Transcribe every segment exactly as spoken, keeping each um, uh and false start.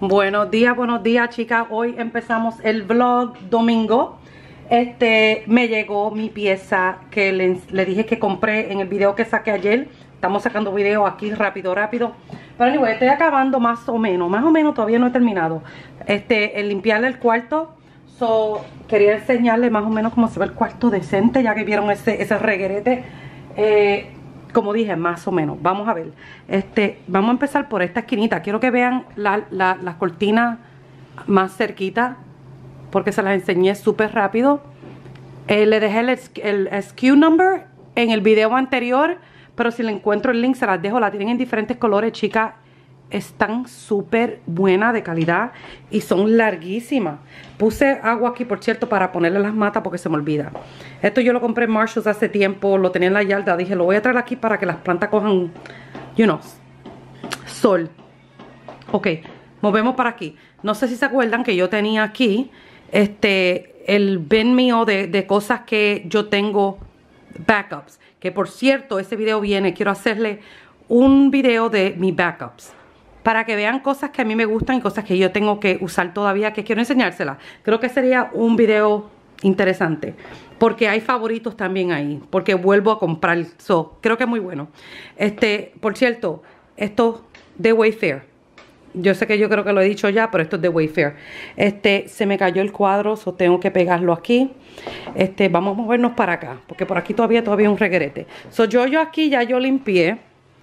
Buenos días, buenos días, chicas. Hoy empezamos el vlog domingo. Este, me llegó mi pieza que le, le dije que compré en el video que saqué ayer. Estamos sacando video aquí rápido, rápido. Pero anyway, estoy acabando más o menos, más o menos todavía no he terminado. Este, el limpiarle el cuarto. So, quería enseñarle más o menos cómo se ve el cuarto decente, ya que vieron ese, ese reguerete. Eh, como dije, más o menos. Vamos a ver. Este, vamos a empezar por esta esquinita. Quiero que vean la, la, las cortinas más cerquita, porque se las enseñé súper rápido. Eh, le dejé el, el S K U number en el video anterior, pero si le encuentro el link se las dejo. La tienen en diferentes colores, chicas. Están súper buenas de calidad y son larguísimas. Puse agua aquí, por cierto, para ponerle las matas porque se me olvida. Esto yo lo compré en Marshalls hace tiempo, lo tenía en la yarda. Dije, lo voy a traer aquí para que las plantas cojan, you know, sol. Ok, movemos para aquí. No sé si se acuerdan que yo tenía aquí este, el bin mío de, de cosas que yo tengo backups. Que por cierto, ese video viene, quiero hacerle un video de mis backups, para que vean cosas que a mí me gustan y cosas que yo tengo que usar todavía, que quiero enseñárselas. Creo que sería un video interesante, porque hay favoritos también ahí, porque vuelvo a comprar. So, creo que es muy bueno. Este, por cierto, esto de Wayfair. Yo sé que yo creo que lo he dicho ya, pero esto es de Wayfair. Este, se me cayó el cuadro, so tengo que pegarlo aquí. Este, vamos a movernos para acá, porque por aquí todavía todavía hay un reguerete. So, yo, yo aquí ya yo limpié.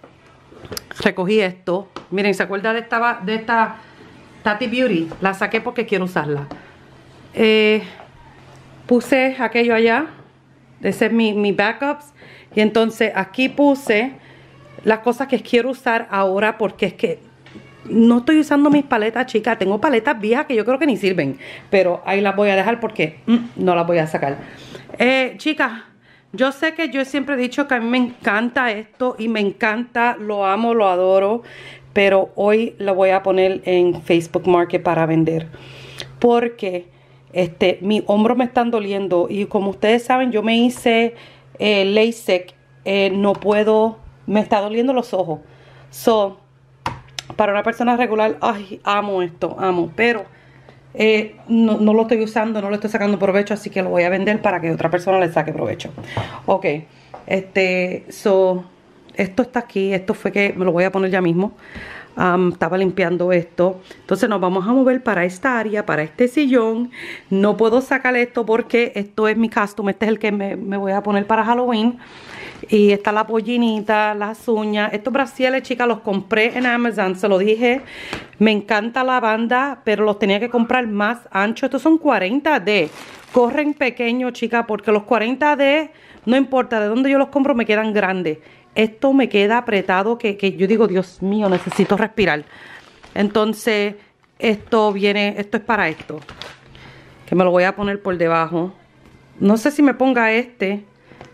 Recogí esto. Miren, ¿se acuerda de esta, de esta Tati Beauty? La saqué porque quiero usarla. Eh, puse aquello allá. Ese es mi, mi backups. Y entonces aquí puse las cosas que quiero usar ahora, porque es que no estoy usando mis paletas, chicas. Tengo paletas viejas que yo creo que ni sirven, pero ahí las voy a dejar porque mm, no las voy a sacar. Eh, chicas, yo sé que yo siempre he dicho que a mí me encanta esto y me encanta, lo amo, lo adoro, pero hoy lo voy a poner en Facebook Market para vender, porque este, mi hombro me están doliendo y como ustedes saben, yo me hice eh, LASIK, eh, no puedo, me está doliendo los ojos. So, para una persona regular, ay, amo esto, amo, pero Eh, no, no lo estoy usando, no lo estoy sacando provecho, así que lo voy a vender para que otra persona le saque provecho. Ok, este, so, esto está aquí, esto fue que me lo voy a poner ya mismo. Um, estaba limpiando esto. Entonces nos vamos a mover para esta área, para este sillón. No puedo sacar esto porque esto es mi custom, este es el que me, me voy a poner para Halloween. Y está la pollinita, las uñas. Estos brasieles, chicas, los compré en Amazon, se lo dije. Me encanta la banda, pero los tenía que comprar más anchos. Estos son cuarenta D. Corren pequeños, chicas, porque los cuarenta D, no importa de dónde yo los compro, me quedan grandes. Esto me queda apretado que, que yo digo, Dios mío, necesito respirar. Entonces, esto viene, esto es para esto. Que me lo voy a poner por debajo. No sé si me ponga este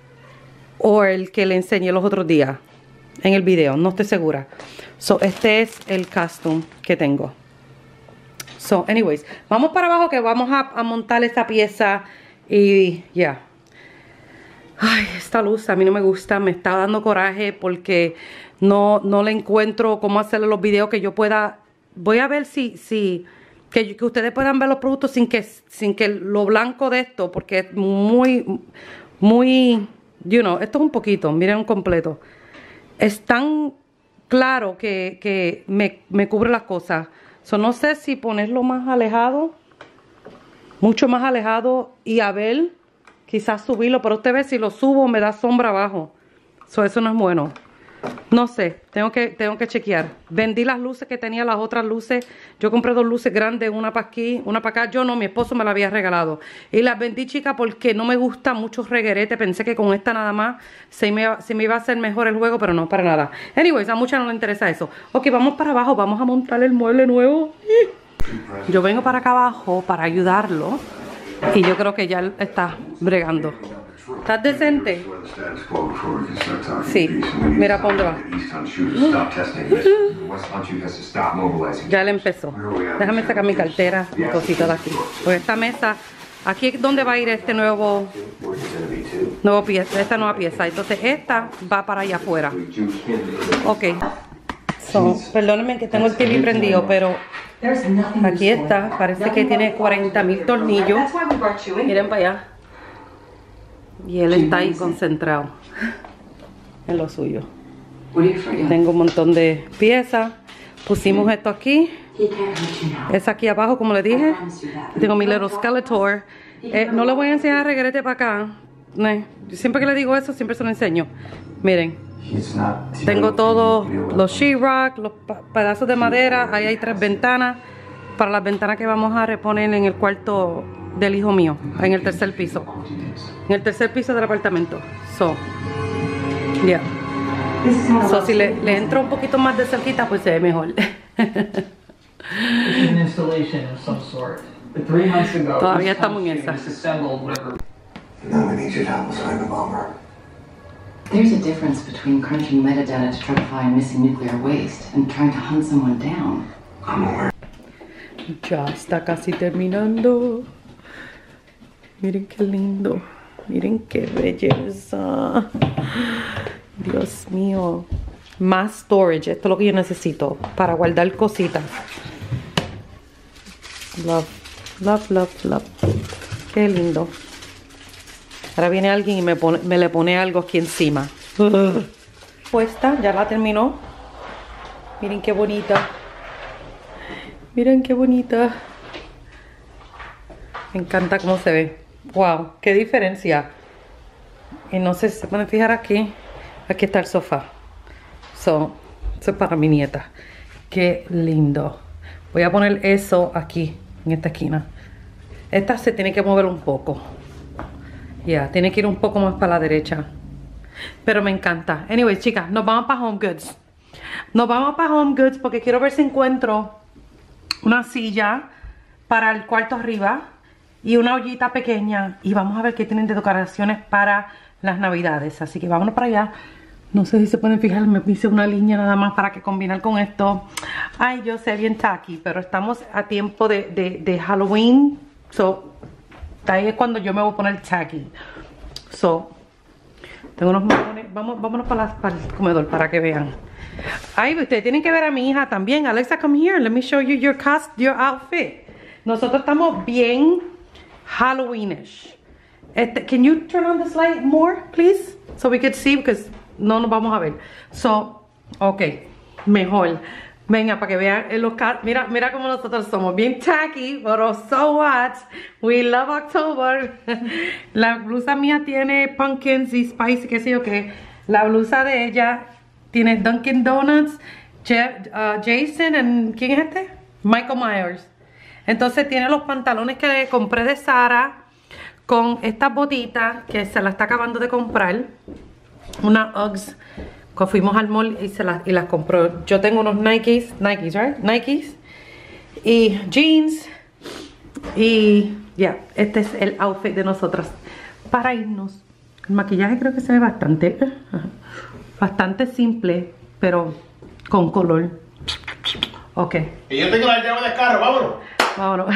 o el que le enseñé los otros días en el video, no estoy segura. So, este es el custom que tengo. So, anyways, vamos para abajo que vamos a, a montar esta pieza y ya. Yeah. Ay, esta luz a mí no me gusta, me está dando coraje porque no, no le encuentro cómo hacerle los videos que yo pueda. Voy a ver si, si que, que ustedes puedan ver los productos sin que, sin que lo blanco de esto, porque es muy, muy, you know, esto es un poquito, miren un completo. Es tan claro que, que me, me cubre las cosas. So, no sé si ponerlo más alejado, mucho más alejado y a ver, quizás subirlo, pero usted ve si lo subo me da sombra abajo. So, eso no es bueno. No sé, tengo que, tengo que chequear. Vendí las luces que tenía, las otras luces. Yo compré dos luces grandes, una para aquí, una para acá. Yo no, mi esposo me la había regalado. Y las vendí, chicas, porque no me gusta mucho reguerete. Pensé que con esta nada más se me, se me iba a hacer mejor el juego, pero no, para nada. Anyways, a muchas no les interesa eso. Ok, vamos para abajo, vamos a montar el mueble nuevo. Yo vengo para acá abajo para ayudarlo. Y yo creo que ya él está bregando. ¿Estás decente? Sí, mira para dónde va. Ya le empezó. Déjame sacar mi cartera, mi cosita de aquí. Pues esta mesa, aquí es donde va a ir este nuevo, nuevo pieza, esta nueva pieza. Entonces esta va para allá afuera. Ok. So, perdónenme que tengo el T V prendido, pero Aquí está, parece que tiene cuarenta mil tornillos. Miren para allá. Y él está ahí concentrado en lo suyo. Tengo un montón de piezas. Pusimos esto aquí. Es aquí abajo, como les dije. Tengo mi little Skeletor. Eh, no le voy a enseñar a regrete para acá. Eh, siempre que le digo eso, siempre se lo enseño. Miren. Tengo todos los sheetrock, los pedazos de madera. Ahí hay tres ventanas. Para las ventanas que vamos a reponer en el cuarto del hijo mío. En el tercer piso. En el tercer piso del apartamento. So, yeah. So, si le, le entro un poquito más de cerquita, pues se ve mejor. Todavía estamos en esa. There's a difference between crunching metadata to try to find missing nuclear waste and trying to hunt someone down. Ya está casi terminando. Miren qué lindo. Miren qué belleza. Dios mío. Más storage. Esto es lo que yo necesito para guardar cositas. Love, love, love, love. Qué lindo. Ahora viene alguien y me, pone, me le pone algo aquí encima. Puesta, ya la terminó. Miren qué bonita. Miren qué bonita. Me encanta cómo se ve. Wow, qué diferencia. Y no sé si se pueden fijar aquí. Aquí está el sofá. So, eso es para mi nieta. Qué lindo. Voy a poner eso aquí, en esta esquina. Esta se tiene que mover un poco. Ya, yeah, tiene que ir un poco más para la derecha. Pero me encanta. Anyway, chicas, nos vamos para Home Goods. Nos vamos para Home Goods porque quiero ver si encuentro una silla para el cuarto arriba y una ollita pequeña. Y vamos a ver qué tienen de decoraciones para las navidades. Así que vámonos para allá. No sé si se pueden fijar, me hice una línea nada más para que combinar con esto. Ay, yo sé, bien tacky, pero estamos a tiempo de, de, de Halloween. So, ahí es cuando yo me voy a poner tacky. So, tengo unos mamones. Vamos, vámonos para, la, para el comedor para que vean. Ay, ustedes tienen que ver a mi hija también. Alexa, come here. Let me show you your cast, your outfit. Nosotros estamos bien Halloweenish. Este, can you turn on this light more, please? So we could see, because no nos vamos a ver. So, ok, mejor. Venga, para que vean los cast. Mira, mira cómo nosotros somos. Bien tacky, pero so what? We love October. La blusa mía tiene pumpkins y spicy, qué sé yo qué. La blusa de ella tiene Dunkin' Donuts, Jeff, uh, Jason, and ¿quién es este? Michael Myers. Entonces tiene los pantalones que compré de Zara con estas botitas que se las está acabando de comprar. Unas Uggs que fuimos al mall y, se las, y las compró. Yo tengo unos Nikes, Nikes, right? Nikes y jeans. Y ya, yeah, este es el outfit de nosotras para irnos. El maquillaje creo que se ve bastante, bastante simple, pero con color. Ok. Y yo tengo la llave del carro, vámonos. Vámonos.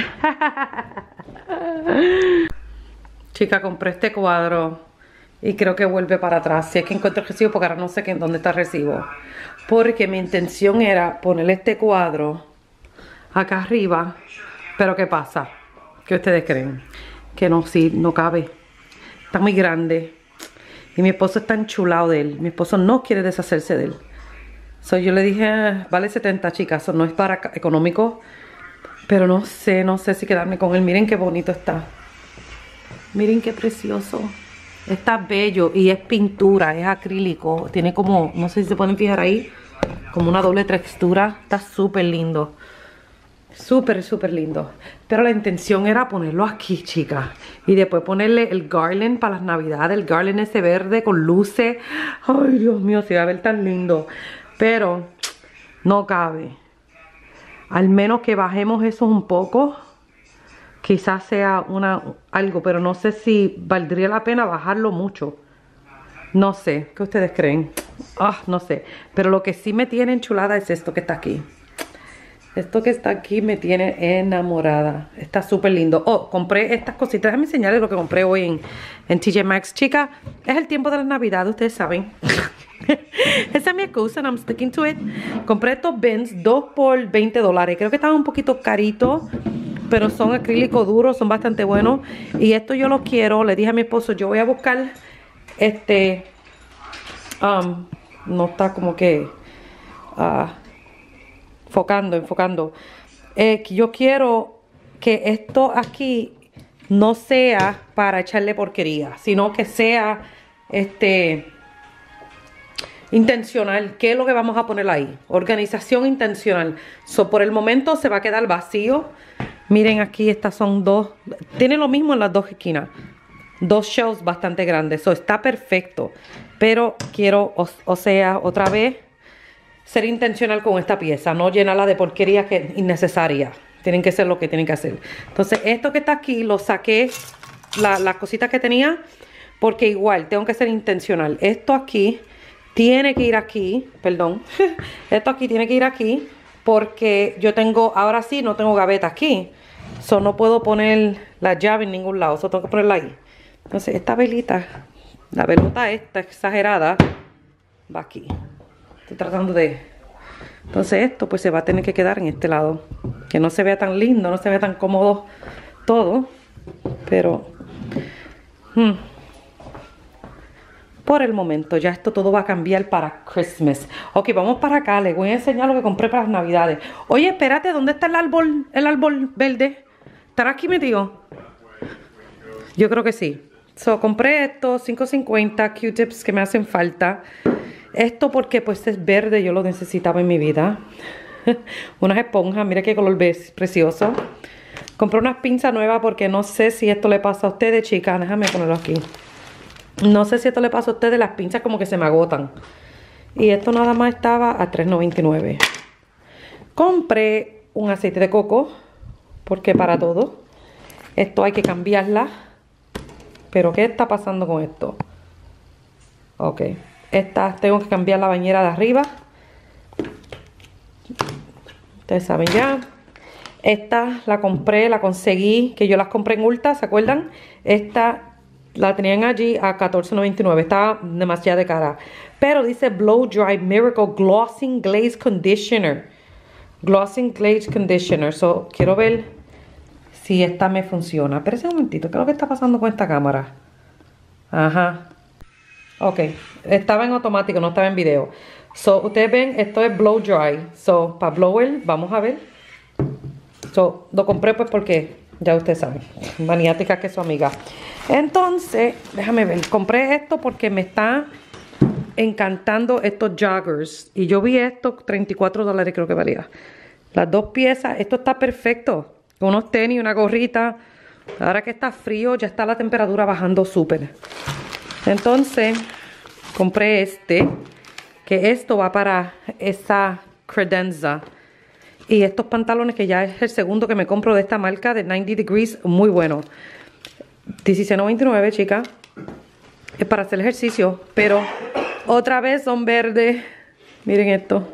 Chica, compré este cuadro y creo que vuelve para atrás. Si es que encuentro el recibo, porque ahora no sé que, dónde está el recibo. Porque mi intención era ponerle este cuadro acá arriba. Pero ¿qué pasa? ¿Qué ustedes creen? Que no, sí, no cabe. Está muy grande. Y mi esposo está enchulado de él. Mi esposo no quiere deshacerse de él. So, yo le dije, vale setenta, chicas. Eso no es para económico. Pero no sé, no sé si quedarme con él. Miren qué bonito está. Miren qué precioso. Está bello y es pintura, es acrílico. Tiene como, no sé si se pueden fijar ahí, como una doble textura. Está súper lindo. Súper, súper lindo. Pero la intención era ponerlo aquí, chicas. Y después ponerle el garland para las navidades. El garland ese verde con luces. Ay, Dios mío, se va a ver tan lindo. Pero no cabe. Al menos que bajemos eso un poco. Quizás sea una algo, pero no sé si valdría la pena bajarlo mucho. No sé, ¿qué ustedes creen? Ah, no sé. Pero lo que sí me tiene enchulada es esto que está aquí. Esto que está aquí me tiene enamorada. Está súper lindo. Oh, compré estas cositas. Déjame enseñarles lo que compré hoy en, en T J Maxx. Chicas, es el tiempo de la Navidad, ustedes saben. Esa es mi excusa and I'm sticking to it. Compré estos bins, dos por veinte dólares. Creo que estaban un poquito caritos, pero son acrílico duro, son bastante buenos. Y esto yo lo quiero. Le dije a mi esposo, yo voy a buscar este... Um, no está como que... Uh, enfocando, enfocando. Eh, yo quiero que esto aquí no sea para echarle porquería, sino que sea este intencional. ¿Qué es lo que vamos a poner ahí? Organización intencional. So, por el momento se va a quedar vacío. Miren aquí, estas son dos. Tiene lo mismo en las dos esquinas. Dos shelves bastante grandes. So, está perfecto. Pero quiero, o, o sea, otra vez, ser intencional con esta pieza, no llenarla de porquería que es innecesaria. Tienen que ser lo que tienen que hacer. Entonces, esto que está aquí, lo saqué, la, las cositas que tenía, porque igual, tengo que ser intencional. Esto aquí, tiene que ir aquí, perdón. Esto aquí tiene que ir aquí, porque yo tengo, ahora sí, no tengo gaveta aquí. So, no puedo poner la llave en ningún lado, so, tengo que ponerla ahí. Entonces, esta velita, la velota esta exagerada, va aquí. Estoy tratando de... Entonces esto pues se va a tener que quedar en este lado. Que no se vea tan lindo, no se vea tan cómodo todo. Pero... Hmm, por el momento ya esto todo va a cambiar para Christmas. Ok, vamos para acá. Les voy a enseñar lo que compré para las Navidades. Oye, espérate, ¿dónde está el árbol, el árbol verde? ¿Estará aquí metido? Yo creo que sí. So, compré estos cinco cincuenta Q-tips que me hacen falta. Esto porque pues es verde, yo lo necesitaba en mi vida. Unas esponjas, mira qué color ves, precioso. Compré unas pinzas nuevas porque no sé si esto le pasa a ustedes, chicas. Déjame ponerlo aquí. No sé si esto le pasa a ustedes, las pinzas como que se me agotan. Y esto nada más estaba a tres noventa y nueve. Compré un aceite de coco, porque para todo. Esto hay que cambiarla. Pero ¿qué está pasando con esto? Ok. Esta tengo que cambiar la bañera de arriba. Ustedes saben ya. Esta la compré, la conseguí, que yo las compré en Ulta, ¿se acuerdan? Esta la tenían allí a catorce noventa y nueve. Estaba demasiado de cara. Pero dice Blow Dry Miracle Glossing Glaze Conditioner. Glossing Glaze Conditioner. So, quiero ver si esta me funciona. Espérense un momentito. ¿Qué es lo que está pasando con esta cámara? Ajá. Ok, estaba en automático, no estaba en video. So, ustedes ven, esto es blow dry. So, para blower, vamos a ver. So, lo compré pues porque, ya ustedes saben, maniática que su amiga. Entonces, déjame ver, compré esto porque me está encantando estos joggers. Y yo vi esto, treinta y cuatro dólares creo que valía. Las dos piezas, esto está perfecto. Con unos tenis, una gorrita. Ahora que está frío, ya está la temperatura bajando súper. Entonces, compré este, que esto va para esa credenza. Y estos pantalones, que ya es el segundo que me compro de esta marca, de noventa degrees, muy bueno. dieciséis noventa y nueve, chicas. Es para hacer ejercicio, pero otra vez son verdes. Miren esto.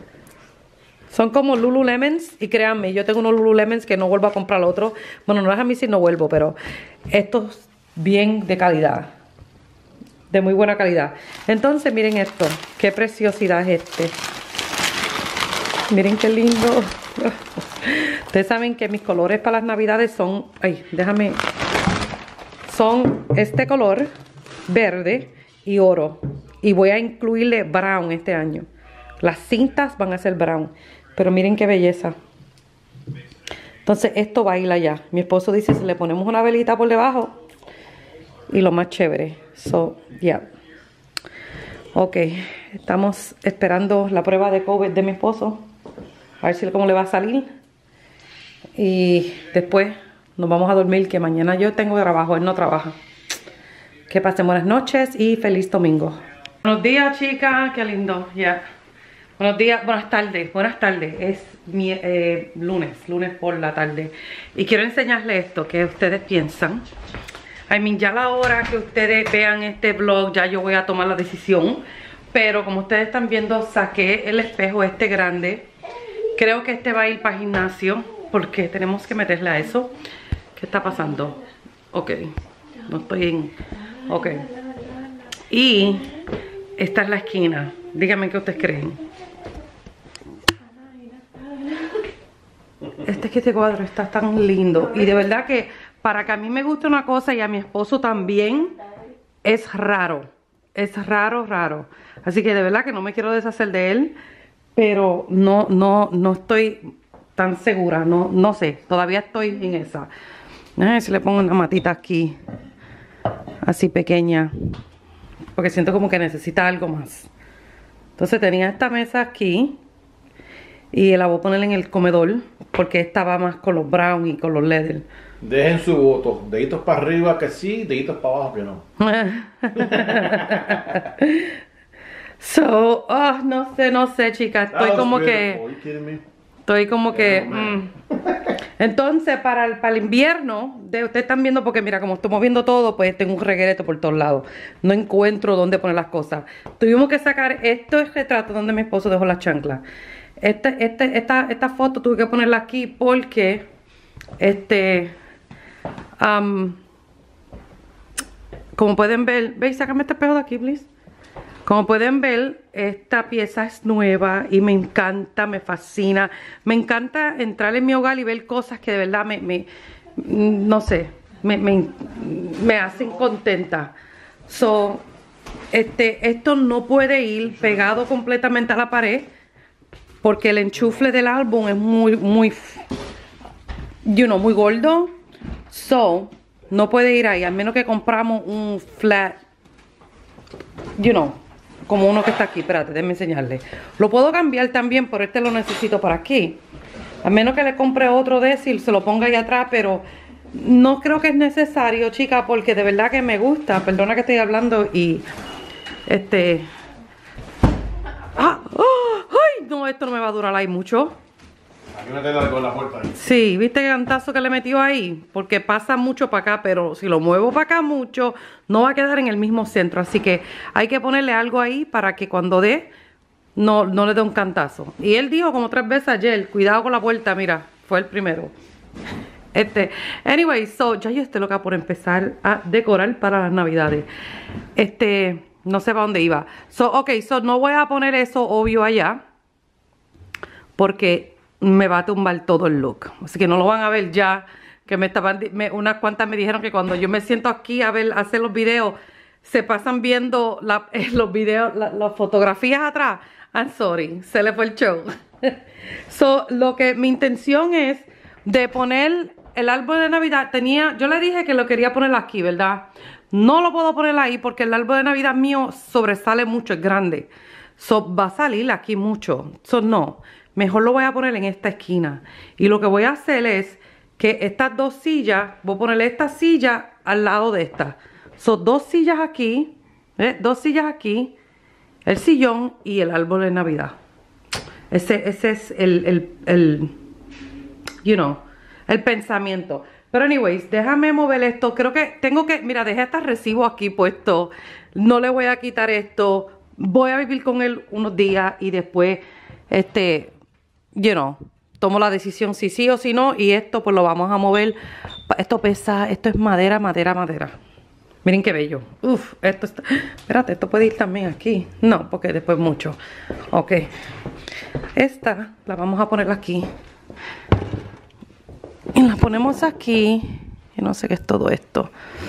Son como Lululemons, y créanme, yo tengo unos Lululemons que no vuelvo a comprar otro. Bueno, no es a mí si no vuelvo, pero estos bien de calidad. De muy buena calidad. Entonces, miren esto. Qué preciosidad es este. Miren qué lindo. Ustedes saben que mis colores para las Navidades son... Ay, déjame... Son este color, verde y oro. Y voy a incluirle brown este año. Las cintas van a ser brown. Pero miren qué belleza. Entonces, esto baila ya. Mi esposo dice, si le ponemos una velita por debajo... Y lo más chévere. So, yeah. Ok. Estamos esperando la prueba de COVID de mi esposo. A ver si cómo le va a salir. Y después nos vamos a dormir, que mañana yo tengo trabajo, él no trabaja. Que pasen buenas noches y feliz domingo. Buenos días, chicas. Qué lindo. Ya. Yeah. Buenos días, buenas tardes. Buenas tardes. Es mi, eh, lunes. Lunes por la tarde. Y quiero enseñarles esto que ustedes piensan. I mean, ya a la hora que ustedes vean este vlog, ya yo voy a tomar la decisión. Pero como ustedes están viendo, saqué el espejo este grande, Creo que este va a ir para el gimnasio porque tenemos que meterle a eso. ¿Qué está pasando? Ok, no estoy en... Ok. Y esta es la esquina. Díganme qué ustedes creen. Este que este cuadro está tan lindo. Y de verdad que para que a mí me guste una cosa y a mi esposo también, es raro. Es raro, raro. Así que de verdad que no me quiero deshacer de él. Pero no, no, no estoy tan segura. No, no sé. Todavía estoy en esa. A ver si le pongo una matita aquí. Así pequeña. Porque siento como que necesita algo más. Entonces tenía esta mesa aquí. Y la voy a poner en el comedor. Porque esta va más con los brown y con los leather. Dejen su voto. Deditos para arriba que sí, deditos para abajo que no. So, oh, no sé, no sé, chicas. Estoy como que... Estoy como que... Mm. Entonces, para el, para el invierno, de, ustedes están viendo, porque mira, como estoy moviendo todo, pues tengo un reguerete por todos lados. No encuentro dónde poner las cosas. Tuvimos que sacar estos retratos donde mi esposo dejó las chanclas. Este, este, esta, esta foto tuve que ponerla aquí porque... Este... Um, como pueden ver... ¿Veis? Sácame este espejo de aquí, please. Como pueden ver, esta pieza es nueva y me encanta, me fascina. Me encanta entrar en mi hogar y ver cosas que de verdad me, me no sé, me, me, me hacen contenta. So, este, esto no puede ir pegado completamente a la pared porque el enchufle del álbum es muy, muy, you know, muy gordo. So, no puede ir ahí, al menos que compramos un flat, you know, como uno que está aquí. Espérate, déjame enseñarle. Lo puedo cambiar también, pero este lo necesito para aquí. A menos que le compre otro de ese y se lo ponga ahí atrás, pero no creo que es necesario, chica, porque de verdad que me gusta. Perdona que estoy hablando y... Este... ¡Ah! ¡Oh! ¡Ay! No, esto no me va a durar ahí mucho. Aquí me tengo con la puerta ahí. Sí, ¿viste el cantazo que le metió ahí? Porque pasa mucho para acá, pero si lo muevo para acá mucho, no va a quedar en el mismo centro. Así que hay que ponerle algo ahí para que cuando dé, no, no le dé un cantazo. Y él dijo como tres veces ayer, cuidado con la puerta, mira, fue el primero. Este, anyway, so, ya yo estoy loca por empezar a decorar para las navidades. Este, no sé para dónde iba. So, ok, so no voy a poner eso obvio allá, porque me va a tumbar todo el look. Así que no lo van a ver ya. Que me estaban, me, unas cuantas me dijeron que cuando yo me siento aquí a ver, a hacer los videos, se pasan viendo la, los videos, la, las fotografías atrás. I'm sorry, se le fue el show. So, lo que mi intención es de poner el árbol de Navidad. Tenía, yo le dije que lo quería poner aquí, ¿verdad? No lo puedo poner ahí porque el árbol de Navidad mío sobresale mucho, es grande. So, va a salir aquí mucho. So, no. Mejor lo voy a poner en esta esquina. Y lo que voy a hacer es que estas dos sillas, voy a ponerle esta silla al lado de esta. Son dos sillas aquí, ¿eh? Dos sillas aquí, el sillón y el árbol de Navidad. Ese, ese es el, el, el, you know, el pensamiento. Pero anyways, déjame mover esto. Creo que tengo que, mira, dejé hasta recibo aquí puesto. No le voy a quitar esto. Voy a vivir con él unos días y después, este... you know, tomo la decisión si sí o si no. Y esto pues lo vamos a mover. Esto pesa, esto es madera, madera, madera. Miren qué bello. Uf, esto está... Espérate, esto puede ir también aquí. No, porque después mucho. Ok. Esta la vamos a poner aquí. Y la ponemos aquí. Yo no sé qué es todo esto.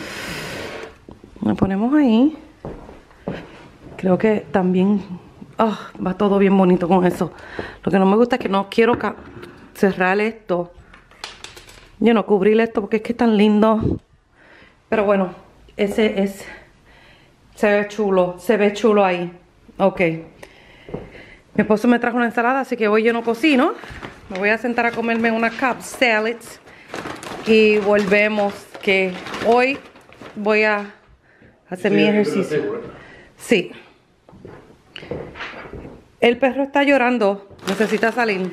La ponemos ahí. Creo que también... Oh, va todo bien bonito con eso. Lo que no me gusta es que no quiero cerrar esto. Yo no cubrir esto porque es que es tan lindo. Pero bueno, ese es... Se ve chulo, se ve chulo ahí. Ok. Mi esposo me trajo una ensalada, así que hoy yo no cocino. Me voy a sentar a comerme una Cobb salad. Y volvemos, que hoy voy a hacer mi ejercicio. Sí. El perro está llorando, necesita salir.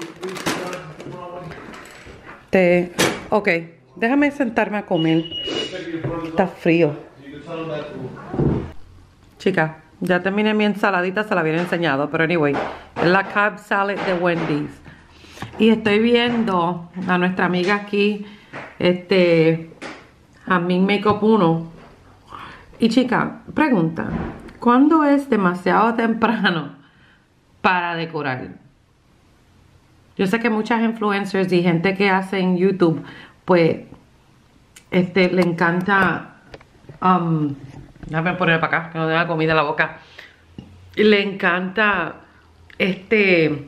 Te... Ok, déjame sentarme a comer. Está frío. Chica, ya terminé mi ensaladita, se la había enseñado. Pero anyway, es la Cobb salad de Wendy's. Y estoy viendo a nuestra amiga aquí, este, Jasmine Makeup uno. Y chica, pregunta, ¿cuándo es demasiado temprano para decorar? Yo sé que muchas influencers y gente que hace en YouTube, pues, este, le encanta, um, déjame poner para acá, que no tenga comida en la boca. Le encanta, este,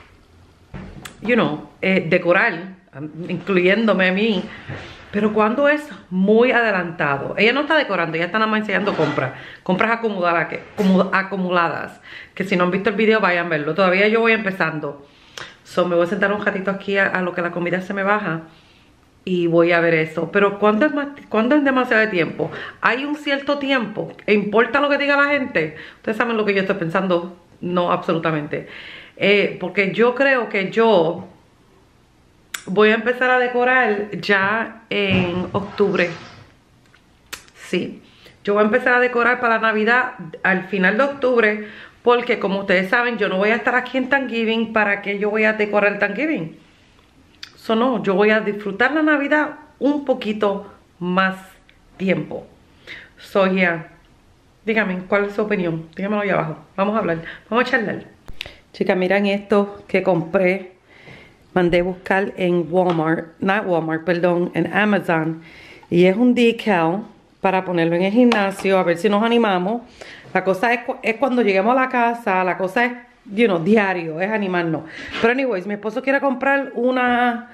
you know, eh, decorar, incluyéndome a mí. Pero cuando es muy adelantado, ella no está decorando, ella está nada más enseñando compras, compras acumuladas que, acumuladas, que si no han visto el video vayan a verlo. Todavía yo voy empezando. So, me voy a sentar un ratito aquí a, a lo que la comida se me baja y voy a ver eso. Pero ¿cuándo es, más, ¿cuándo es demasiado de tiempo? Hay un cierto tiempo. ¿E importa lo que diga la gente? Ustedes saben lo que yo estoy pensando. No, absolutamente. Eh, porque yo creo que yo voy a empezar a decorar ya en octubre. Sí, yo voy a empezar a decorar para la Navidad al final de octubre, porque como ustedes saben, yo no voy a estar aquí en Thanksgiving. ¿Para qué yo voy a decorar el Thanksgiving? Eso no, yo voy a disfrutar la Navidad un poquito más tiempo. So, yeah. Dígame, ¿cuál es su opinión? Dígamelo ahí abajo. Vamos a hablar, vamos a charlar. Chicas, miren esto que compré. Mandé buscar en Walmart, no Walmart, perdón, en Amazon. Y es un decal para ponerlo en el gimnasio, a ver si nos animamos. La cosa es, es cuando lleguemos a la casa, la cosa es, you know, diario, es animarnos. Pero anyways, mi esposo quiere comprar una,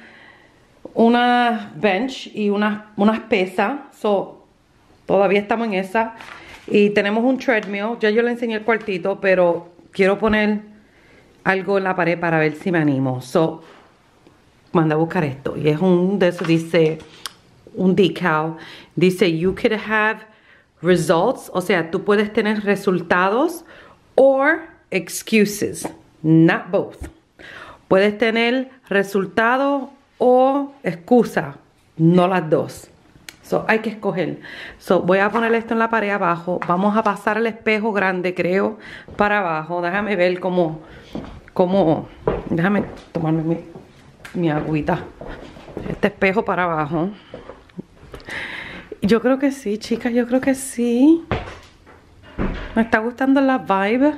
una bench y unas, unas pesas. So, todavía estamos en esa. Y tenemos un treadmill, ya yo le enseñé el cuartito, pero quiero poner algo en la pared para ver si me animo. So, mandé a buscar esto y es un de esos, dice un decal, dice you could have results, o sea, tú puedes tener resultados or excuses, not both. Puedes tener resultado o excusa, no las dos. So, hay que escoger. So, voy a poner esto en la pared abajo. Vamos a pasar el espejo grande, creo, para abajo. Déjame ver cómo, cómo, déjame tomarme mi mi agüita, este espejo para abajo. Yo creo que sí, chicas, yo creo que sí. Me está gustando la vibe.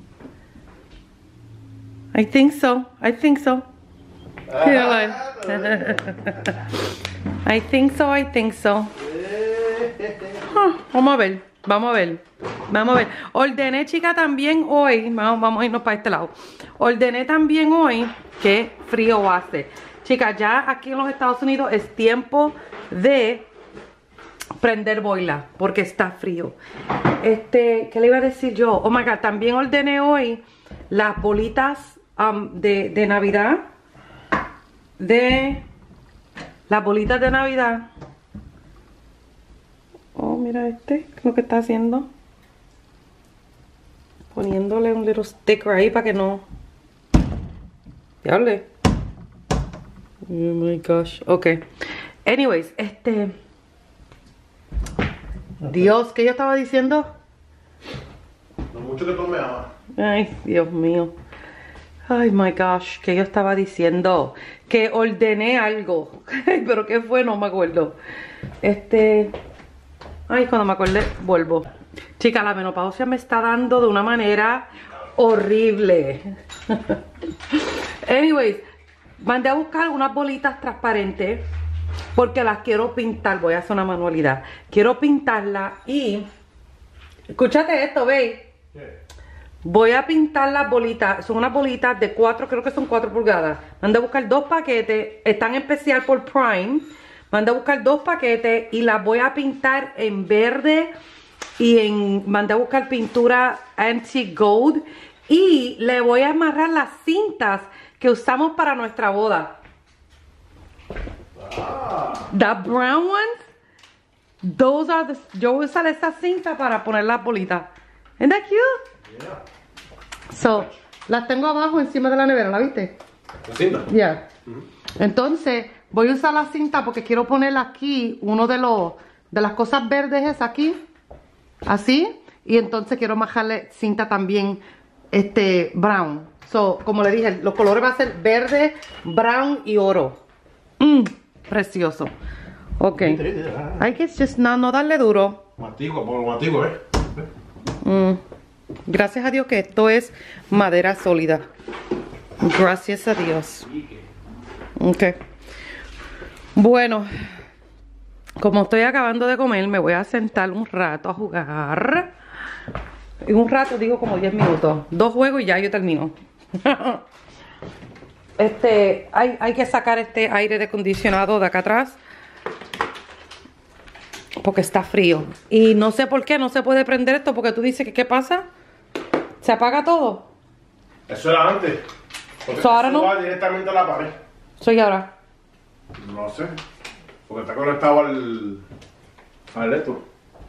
I think so, I think so. I think so, I think so. Huh, vamos a ver, vamos a ver, vamos a ver. Ordené, chica, también hoy, vamos, vamos a irnos para este lado. Ordené también hoy, que frío hace. Chicas, ya aquí en los Estados Unidos es tiempo de prender boila, porque está frío. Este, ¿qué le iba a decir yo? Oh my God, también ordené hoy las bolitas um, de, de Navidad. De las bolitas de Navidad. Oh, mira este, lo que está haciendo. Poniéndole un little sticker ahí para que no... Diable. Oh my gosh. Ok. Anyways, este... Dios, ¿qué yo estaba diciendo? Lo mucho que tome agua. Ay, Dios mío. Ay, my gosh, ¿qué yo estaba diciendo? Que ordené algo. Pero ¿qué fue? No me acuerdo. Este... Ay, cuando me acordé, vuelvo. Chica, la menopausia me está dando de una manera horrible. Anyways, mandé a buscar unas bolitas transparentes porque las quiero pintar. Voy a hacer una manualidad. Quiero pintarlas y... Escúchate esto, ve. Voy a pintar las bolitas. Son unas bolitas de cuatro, creo que son cuatro pulgadas. Mandé a buscar dos paquetes. Están en especial por Prime. Mandé a buscar dos paquetes y las voy a pintar en verde y en mandé a buscar pintura anti-gold y le voy a amarrar las cintas que usamos para nuestra boda. Ah. The brown ones, those are the, yo voy a usar esta cinta para poner las bolitas. Isn't that cute? Yeah. So, las tengo abajo encima de la nevera, ¿la viste? ¿La cinta? Yeah. Mm-hmm. Entonces, voy a usar la cinta porque quiero poner aquí uno de los de las cosas verdes es aquí, así, y entonces quiero majarle cinta también este brown. So, como le dije, los colores van a ser verde, brown y oro. Mm, precioso. Ok. Hay que just no, no darle duro. Matigo, por lo matigo, ¿eh? Mm. Gracias a Dios que esto es madera sólida. Gracias a Dios. Ok. Bueno, como estoy acabando de comer, me voy a sentar un rato a jugar. Y un rato digo como diez minutos. Dos juegos y ya yo termino. Este, hay, hay que sacar este aire acondicionado de acá atrás. Porque está frío. Y no sé por qué no se puede prender esto. Porque tú dices que ¿qué pasa? ¿Se apaga todo? Eso era antes. Porque So, ahora eso no. va directamente a la pared. Soy ahora. No sé. Porque está conectado al. al esto.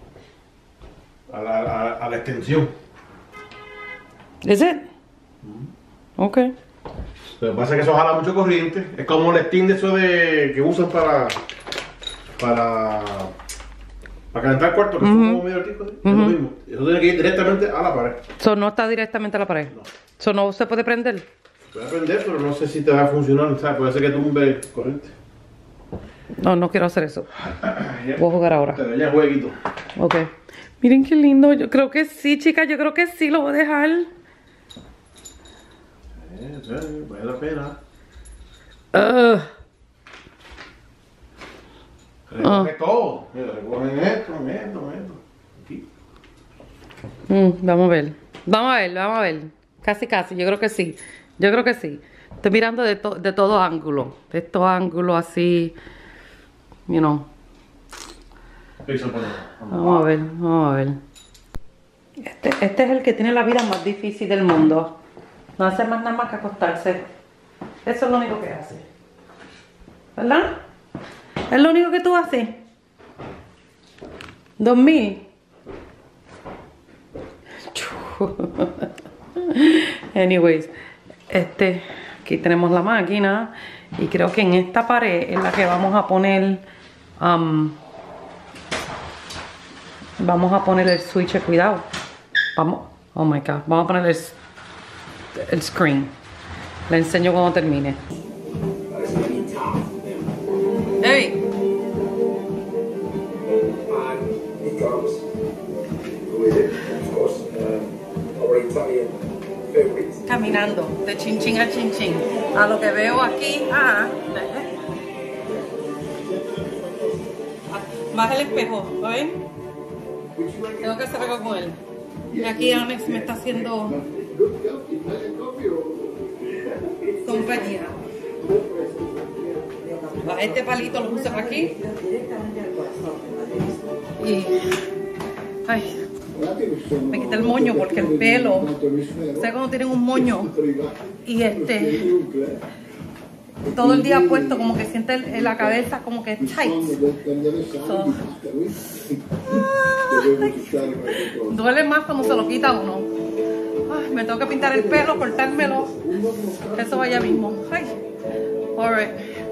A la, a, a la extensión. ¿Es it? Ok. Lo que pasa es que eso jala mucho corriente. Es como el steam de eso de. que usan para. para. para calentar el cuarto, que es como medio artico, ¿sí? Es lo mismo. Eso tiene que ir directamente a la pared. So, no está directamente a la pared. No. So, no se puede prender. Puede prender, pero no sé si te va a funcionar, ¿sabes? Puede ser que tumbe corriente. No, no quiero hacer eso. Voy a jugar ahora. Te daña jueguito. Ok. Miren qué lindo. Yo creo que sí, chicas. Yo creo que sí lo voy a dejar. Eh, sí, vale la pena. Uh, Recoge todo. Mira, recogen esto, esto, esto. Aquí. mm, vamos a ver. Vamos a ver, vamos a ver. Casi, casi. Yo creo que sí. Yo creo que sí. Estoy mirando de, to de todo ángulo. De estos ángulos así. You know. Vamos a ver, vamos a ver. Este, este es el que tiene la vida más difícil del mundo. No hace más nada más que acostarse. Eso es lo único que hace. ¿Verdad? Es lo único que tú haces. Dormir. Anyways, este, aquí tenemos la máquina. Y creo que en esta pared es la que vamos a poner. Um, vamos a poner el switch de cuidado. Vamos. Oh my god. Vamos a poner el, el screen. Le enseño cuando termine. Hey. It comes with it, of course, um, our Italian favorites. Caminando de chinchín a chinchín. A lo que veo aquí. Ah. Más el espejo, ¿lo ven? Tengo que hacer algo con él. Y aquí Alex me está haciendo compañía. Este palito lo puse para aquí. Y ay, me quité el moño porque el pelo, ¿sabes cuando tienen un moño? Y este, todo el día puesto, como que siente en la cabeza como que tight. So, ay, duele más cuando se lo quita uno. Ay, me tengo que pintar el pelo, cortármelo. Eso vaya mismo. Ay, alright.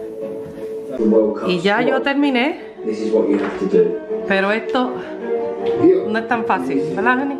Y ya yo terminé. Pero esto no es tan fácil, ¿verdad, Jenny?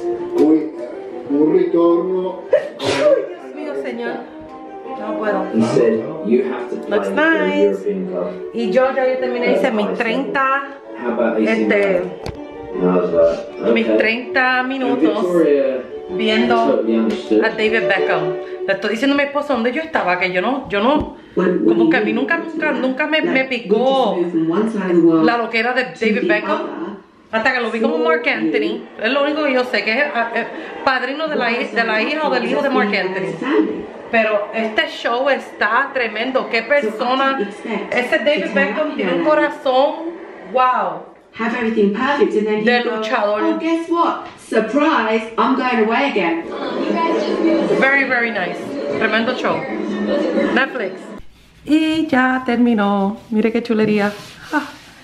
Un ritorno. Dios mío, señor. No puedo. Looks nice. Y yo ya yo terminé, hice mis treinta, este, mis treinta minutos viendo a David Beckham. Le estoy diciendo a mi esposo dónde yo estaba, que yo no, yo no, como que a mí nunca, nunca, nunca me, me picó la loquera de David Beckham. Hasta que lo vi como Mark Anthony. Es lo único que yo sé, que es el padrino de la, de la hija o del hijo de Mark Anthony. Pero este show está tremendo. Qué persona. Ese David Beckham tiene un corazón. Wow. Have everything perfect, and then you De go, luchador. oh, guess what? Surprise, I'm going away again. Very, very nice. Tremendo show. Netflix. Y ya terminó. Mire qué chulería. Ah.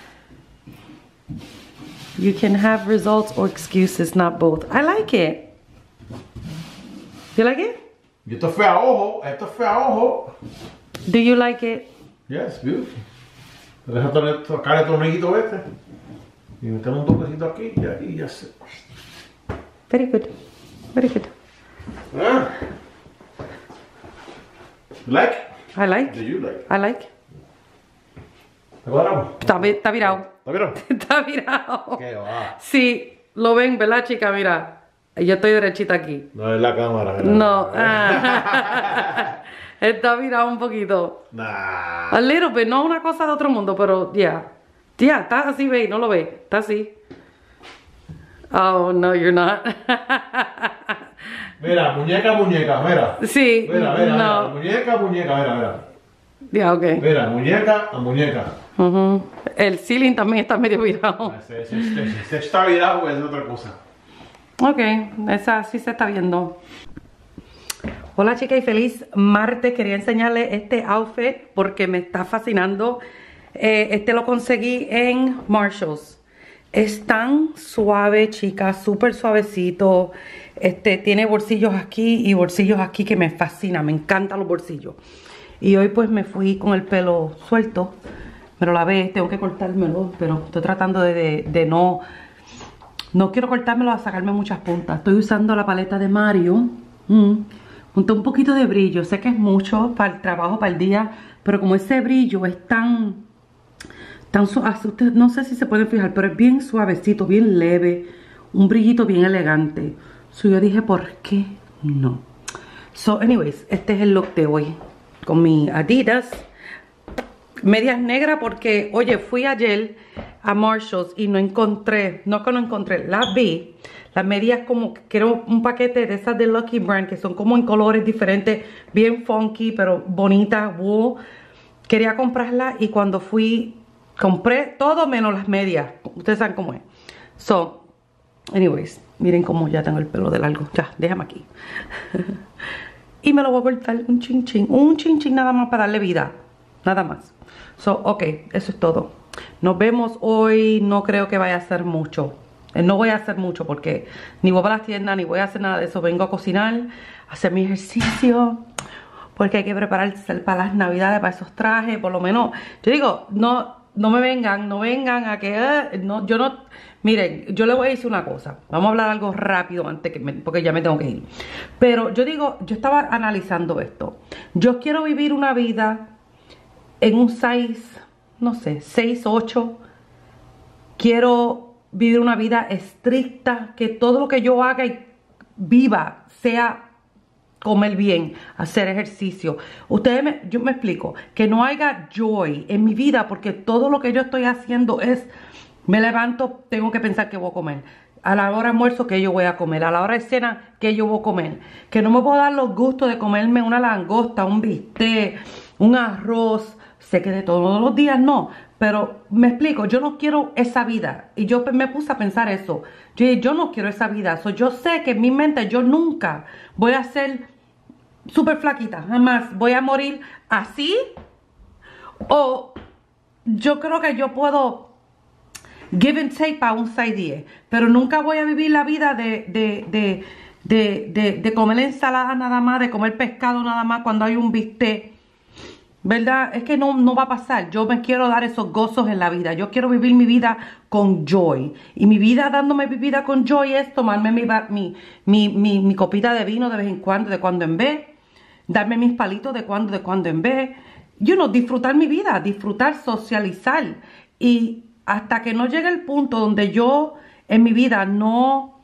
You can have results or excuses, not both. I like it. You like it? Y esto fue a ojo, esto fue a ojo. Do you like it? Yes, beautiful. Deja tocar el tornillito este. Y metemos un toquecito aquí y aquí y ya sé. Very good. Very good. Ah. Like? I like. Do you like? I like. ¿Te cuadramos? Está, vi- está virado. ¿Está bien? Está virado. ¿Qué va? Sí, lo ven, ¿verdad, chica? Mira, yo estoy derechita aquí. No es la cámara. ¿verdad? No. Ah. Está virado un poquito. Nah. A little bit, no una cosa de otro mundo, pero ya. Yeah. Ya, yeah, está así, ve, no lo ve. Está así. Oh, no, you're not. Mira, muñeca, muñeca, mira. Sí, Mira, mira, no. mira. Muñeca, muñeca, mira, mira. Ya, yeah, ok. Mira, muñeca a muñeca. Uh-huh. El ceiling también está medio virado. Se, se, se, se está virado, pues es otra cosa. Ok, esa sí se está viendo. Hola chicas y feliz martes. Quería enseñarles este outfit porque me está fascinando. Eh, este lo conseguí en Marshalls. Es tan suave, chicas, súper suavecito. Este tiene bolsillos aquí y bolsillos aquí que me fascina. Me encantan los bolsillos. Y hoy pues me fui con el pelo suelto. Me lo lavé, tengo que cortármelo, pero estoy tratando de, de, de no... No quiero cortármelo a sacarme muchas puntas. Estoy usando la paleta de Mario. Mm. Junto un poquito de brillo. Sé que es mucho para el trabajo, para el día. Pero como ese brillo es tan... tan suave. Ustedes no sé si se pueden fijar, pero es bien suavecito, bien leve. Un brillito bien elegante. So yo dije, ¿por qué no? So anyways, este es el look de hoy. Con mi Adidas. Medias negras porque, oye, fui ayer a Marshalls y no encontré, no que no encontré, las vi. Las medias como, quiero un paquete de esas de Lucky Brand que son como en colores diferentes, bien funky, pero bonitas, wow. Quería comprarlas y cuando fui, compré todo menos las medias. Ustedes saben cómo es. So, anyways, miren cómo ya tengo el pelo de largo. Ya, déjame aquí. Y me lo voy a cortar un chin chin, un chin chin nada más para darle vida. Nada más. So, ok, eso es todo. Nos vemos hoy. No creo que vaya a hacer mucho. Eh, no voy a hacer mucho porque ni voy para las tiendas ni voy a hacer nada de eso. Vengo a cocinar, a hacer mi ejercicio. Porque hay que prepararse para las navidades, para esos trajes. Por lo menos, yo digo, no, no me vengan, no vengan a que... Eh, no, yo no... Miren, yo le voy a decir una cosa. Vamos a hablar algo rápido antes que me, porque ya me tengo que ir. Pero yo digo, yo estaba analizando esto. Yo quiero vivir una vida... en un seis, no sé, seis, ocho. Quiero vivir una vida estricta, que todo lo que yo haga y viva sea comer bien, hacer ejercicio. Ustedes, me, yo me explico, que no haya joy en mi vida porque todo lo que yo estoy haciendo es, me levanto, tengo que pensar que voy a comer. A la hora de almuerzo, que yo voy a comer. A la hora de cena, que yo voy a comer. Que no me puedo dar los gustos de comerme una langosta, un bistec, un arroz. Sé que de todos los días no, pero me explico, yo no quiero esa vida. Y yo me puse a pensar eso. Yo dije, yo no quiero esa vida. So, yo sé que en mi mente yo nunca voy a ser súper flaquita. Jamás voy a morir así. O yo creo que yo puedo give and take para un seis diez. Pero nunca voy a vivir la vida de, de, de, de, de, de comer ensalada nada más, de comer pescado nada más cuando hay un bistec. ¿Verdad? Es que no, no va a pasar. Yo me quiero dar esos gozos en la vida. Yo quiero vivir mi vida con joy. Y mi vida dándome mi vida con joy es tomarme mi, mi, mi, mi, mi copita de vino de vez en cuando, de cuando en vez. Darme mis palitos de cuando, de cuando en vez. You know, disfrutar mi vida. Disfrutar, socializar. Y hasta que no llegue el punto donde yo en mi vida no...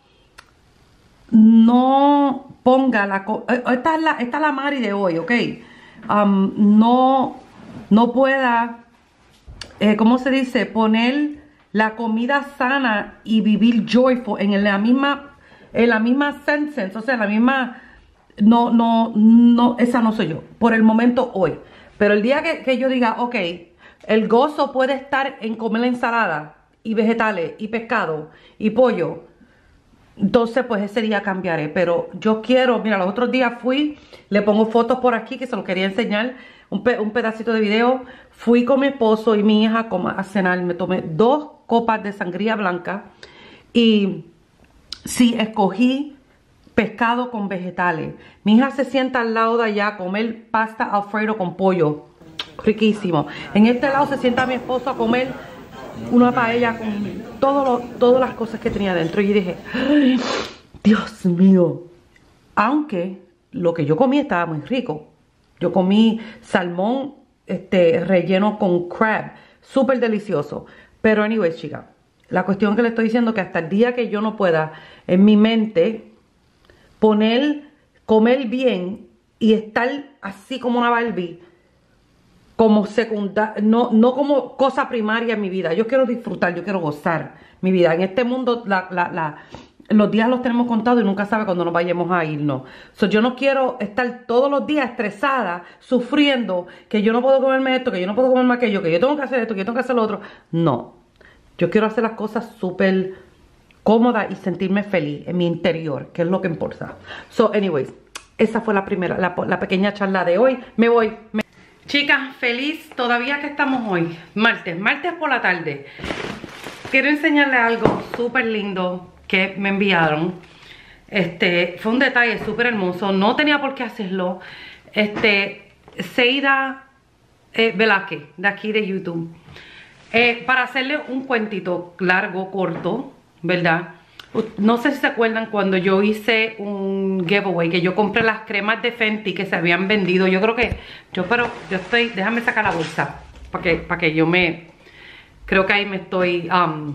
No ponga la... Esta es la, esta es la Mari de hoy, ¿ok? Um, no, no pueda, eh, ¿cómo se dice? Poner la comida sana y vivir joyful en la misma, en la misma sentence, o sea, en la misma, no, no, no, esa no soy yo, por el momento hoy. Pero el día que, que yo diga, ok, el gozo puede estar en comer ensalada y vegetales y pescado y pollo, entonces pues ese día cambiaré. Pero yo quiero, mira, los otros días fui, le pongo fotos por aquí que se los quería enseñar, un, pe un pedacito de video. Fui con mi esposo y mi hija a cenar, me tomé dos copas de sangría blanca y sí, escogí pescado con vegetales. Mi hija se sienta al lado de allá a comer pasta alfredo con pollo, riquísimo. En este lado se sienta mi esposo a comer una paella con todo lo, todas las cosas que tenía dentro. Y dije, ¡ay, Dios mío! Aunque lo que yo comí estaba muy rico. Yo comí salmón este, relleno con crab. Súper delicioso. Pero anyways, chicas, la cuestión que le estoy diciendo es que hasta el día que yo no pueda en mi mente poner, comer bien y estar así como una Barbie, como secundaria, no, no como cosa primaria en mi vida. Yo quiero disfrutar, yo quiero gozar mi vida. En este mundo la, la, la, los días los tenemos contados y nunca sabe cuándo nos vayamos a irnos. So, yo no quiero estar todos los días estresada, sufriendo, que yo no puedo comerme esto, que yo no puedo comerme aquello, que yo tengo que hacer esto, que yo tengo que hacer lo otro. No. Yo quiero hacer las cosas súper cómodas y sentirme feliz en mi interior, que es lo que importa. So, anyways, esa fue la primera, la, la pequeña charla de hoy. Me voy. Me... Chicas, feliz todavía que estamos hoy. Martes, martes por la tarde. Quiero enseñarles algo súper lindo que me enviaron. Este, fue un detalle súper hermoso. No tenía por qué hacerlo. Este, Seida eh, Velázquez, de aquí de YouTube. Eh, para hacerle un cuentito largo, corto, ¿verdad? No sé si se acuerdan cuando yo hice un giveaway, que yo compré las cremas de Fenty que se habían vendido. Yo creo que, yo pero, yo estoy, déjame sacar la bolsa, para que, para que yo me, creo que ahí me estoy, um,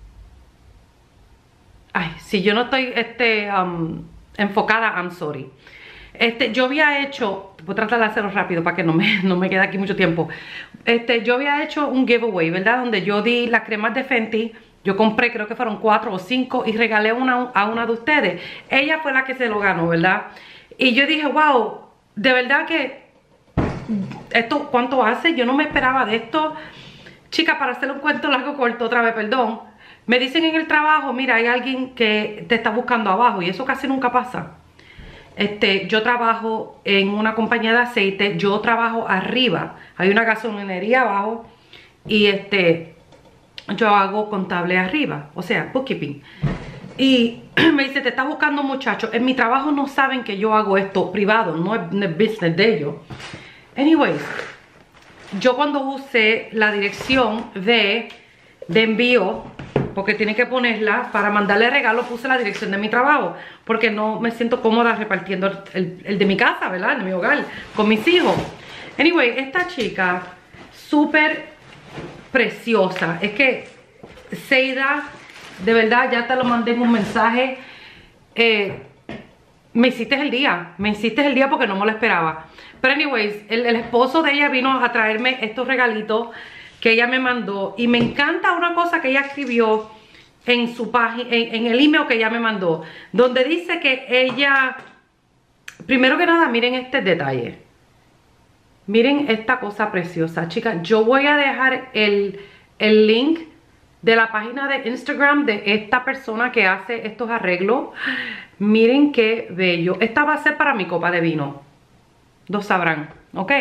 ay, si yo no estoy, este, um, enfocada, I'm sorry. Este, yo había hecho, voy a tratar de hacerlo rápido para que no me, no me quede aquí mucho tiempo. Este, yo había hecho un giveaway, ¿verdad? Donde yo di las cremas de Fenty. Yo compré, creo que fueron cuatro o cinco y regalé una a una de ustedes. Ella fue la que se lo ganó, ¿verdad? Y yo dije, wow, de verdad que esto, ¿cuánto hace? Yo no me esperaba de esto. Chica, para hacer un cuento largo corto, otra vez, perdón. Me dicen en el trabajo, mira, hay alguien que te está buscando abajo y eso casi nunca pasa. Este, yo trabajo en una compañía de aceite, yo trabajo arriba, hay una gasolinería abajo y este, yo hago contable arriba, o sea, bookkeeping. Y me dice, te está buscando un muchacho. En mi trabajo no saben que yo hago esto privado, no es el business de ellos. Anyways, yo cuando usé la dirección de, de envío, porque tiene que ponerla para mandarle regalo, puse la dirección de mi trabajo, porque no me siento cómoda repartiendo el, el, el de mi casa, ¿verdad? De mi hogar, con mis hijos. Anyway, esta chica, súper preciosa. Es que, Seida, de verdad, ya te lo mandé en un mensaje. Eh, me hiciste el día, me hiciste el día porque no me lo esperaba. Pero anyways, el, el esposo de ella vino a traerme estos regalitos que ella me mandó. Y me encanta una cosa que ella escribió en su página, en, en el email que ella me mandó, donde dice que ella, primero que nada, miren este detalle. Miren esta cosa preciosa, chicas. Yo voy a dejar el, el link de la página de Instagram de esta persona que hace estos arreglos. Miren qué bello. Esta va a ser para mi copa de vino. Lo sabrán, ¿ok?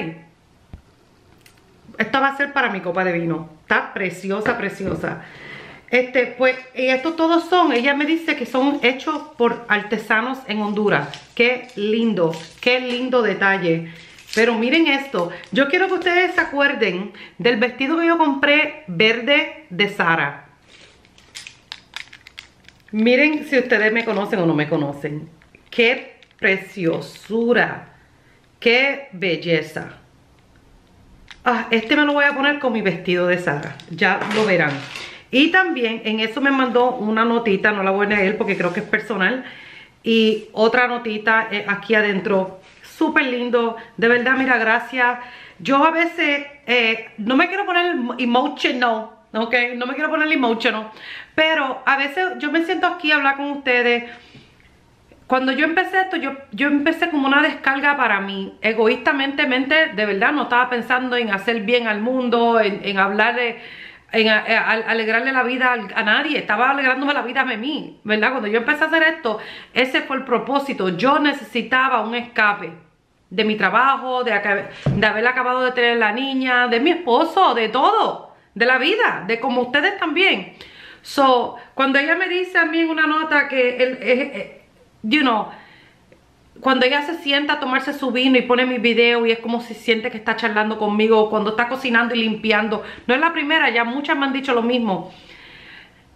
Esta va a ser para mi copa de vino. Está preciosa, preciosa. Este, pues, y estos todos son, ella me dice que son hechos por artesanos en Honduras. Qué lindo, qué lindo detalle. Pero miren esto. Yo quiero que ustedes se acuerden del vestido que yo compré verde de Zara. Miren si ustedes me conocen o no me conocen. Qué preciosura. Qué belleza. Ah, este me lo voy a poner con mi vestido de Zara. Ya lo verán. Y también en eso me mandó una notita. No la voy a leer porque creo que es personal. Y otra notita eh, aquí adentro. Súper lindo. De verdad, mira, gracias. Yo a veces eh, no me quiero poner emotional. Ok, no me quiero poner emotional. Pero a veces yo me siento aquí a hablar con ustedes. Cuando yo empecé esto, yo, yo empecé como una descarga para mí. Egoístamente, de verdad, no estaba pensando en hacer bien al mundo, en, en hablarle, en a, a, alegrarle la vida a, a nadie. Estaba alegrándome la vida a mí, ¿verdad? Cuando yo empecé a hacer esto, ese fue el propósito. Yo necesitaba un escape de mi trabajo, de, de haber acabado de tener la niña, de mi esposo, de todo, de la vida, de como ustedes también. So, cuando ella me dice a mí en una nota que el, el, you know, cuando ella se sienta a tomarse su vino y pone mi video y es como si siente que está charlando conmigo, cuando está cocinando y limpiando, no es la primera, ya muchas me han dicho lo mismo.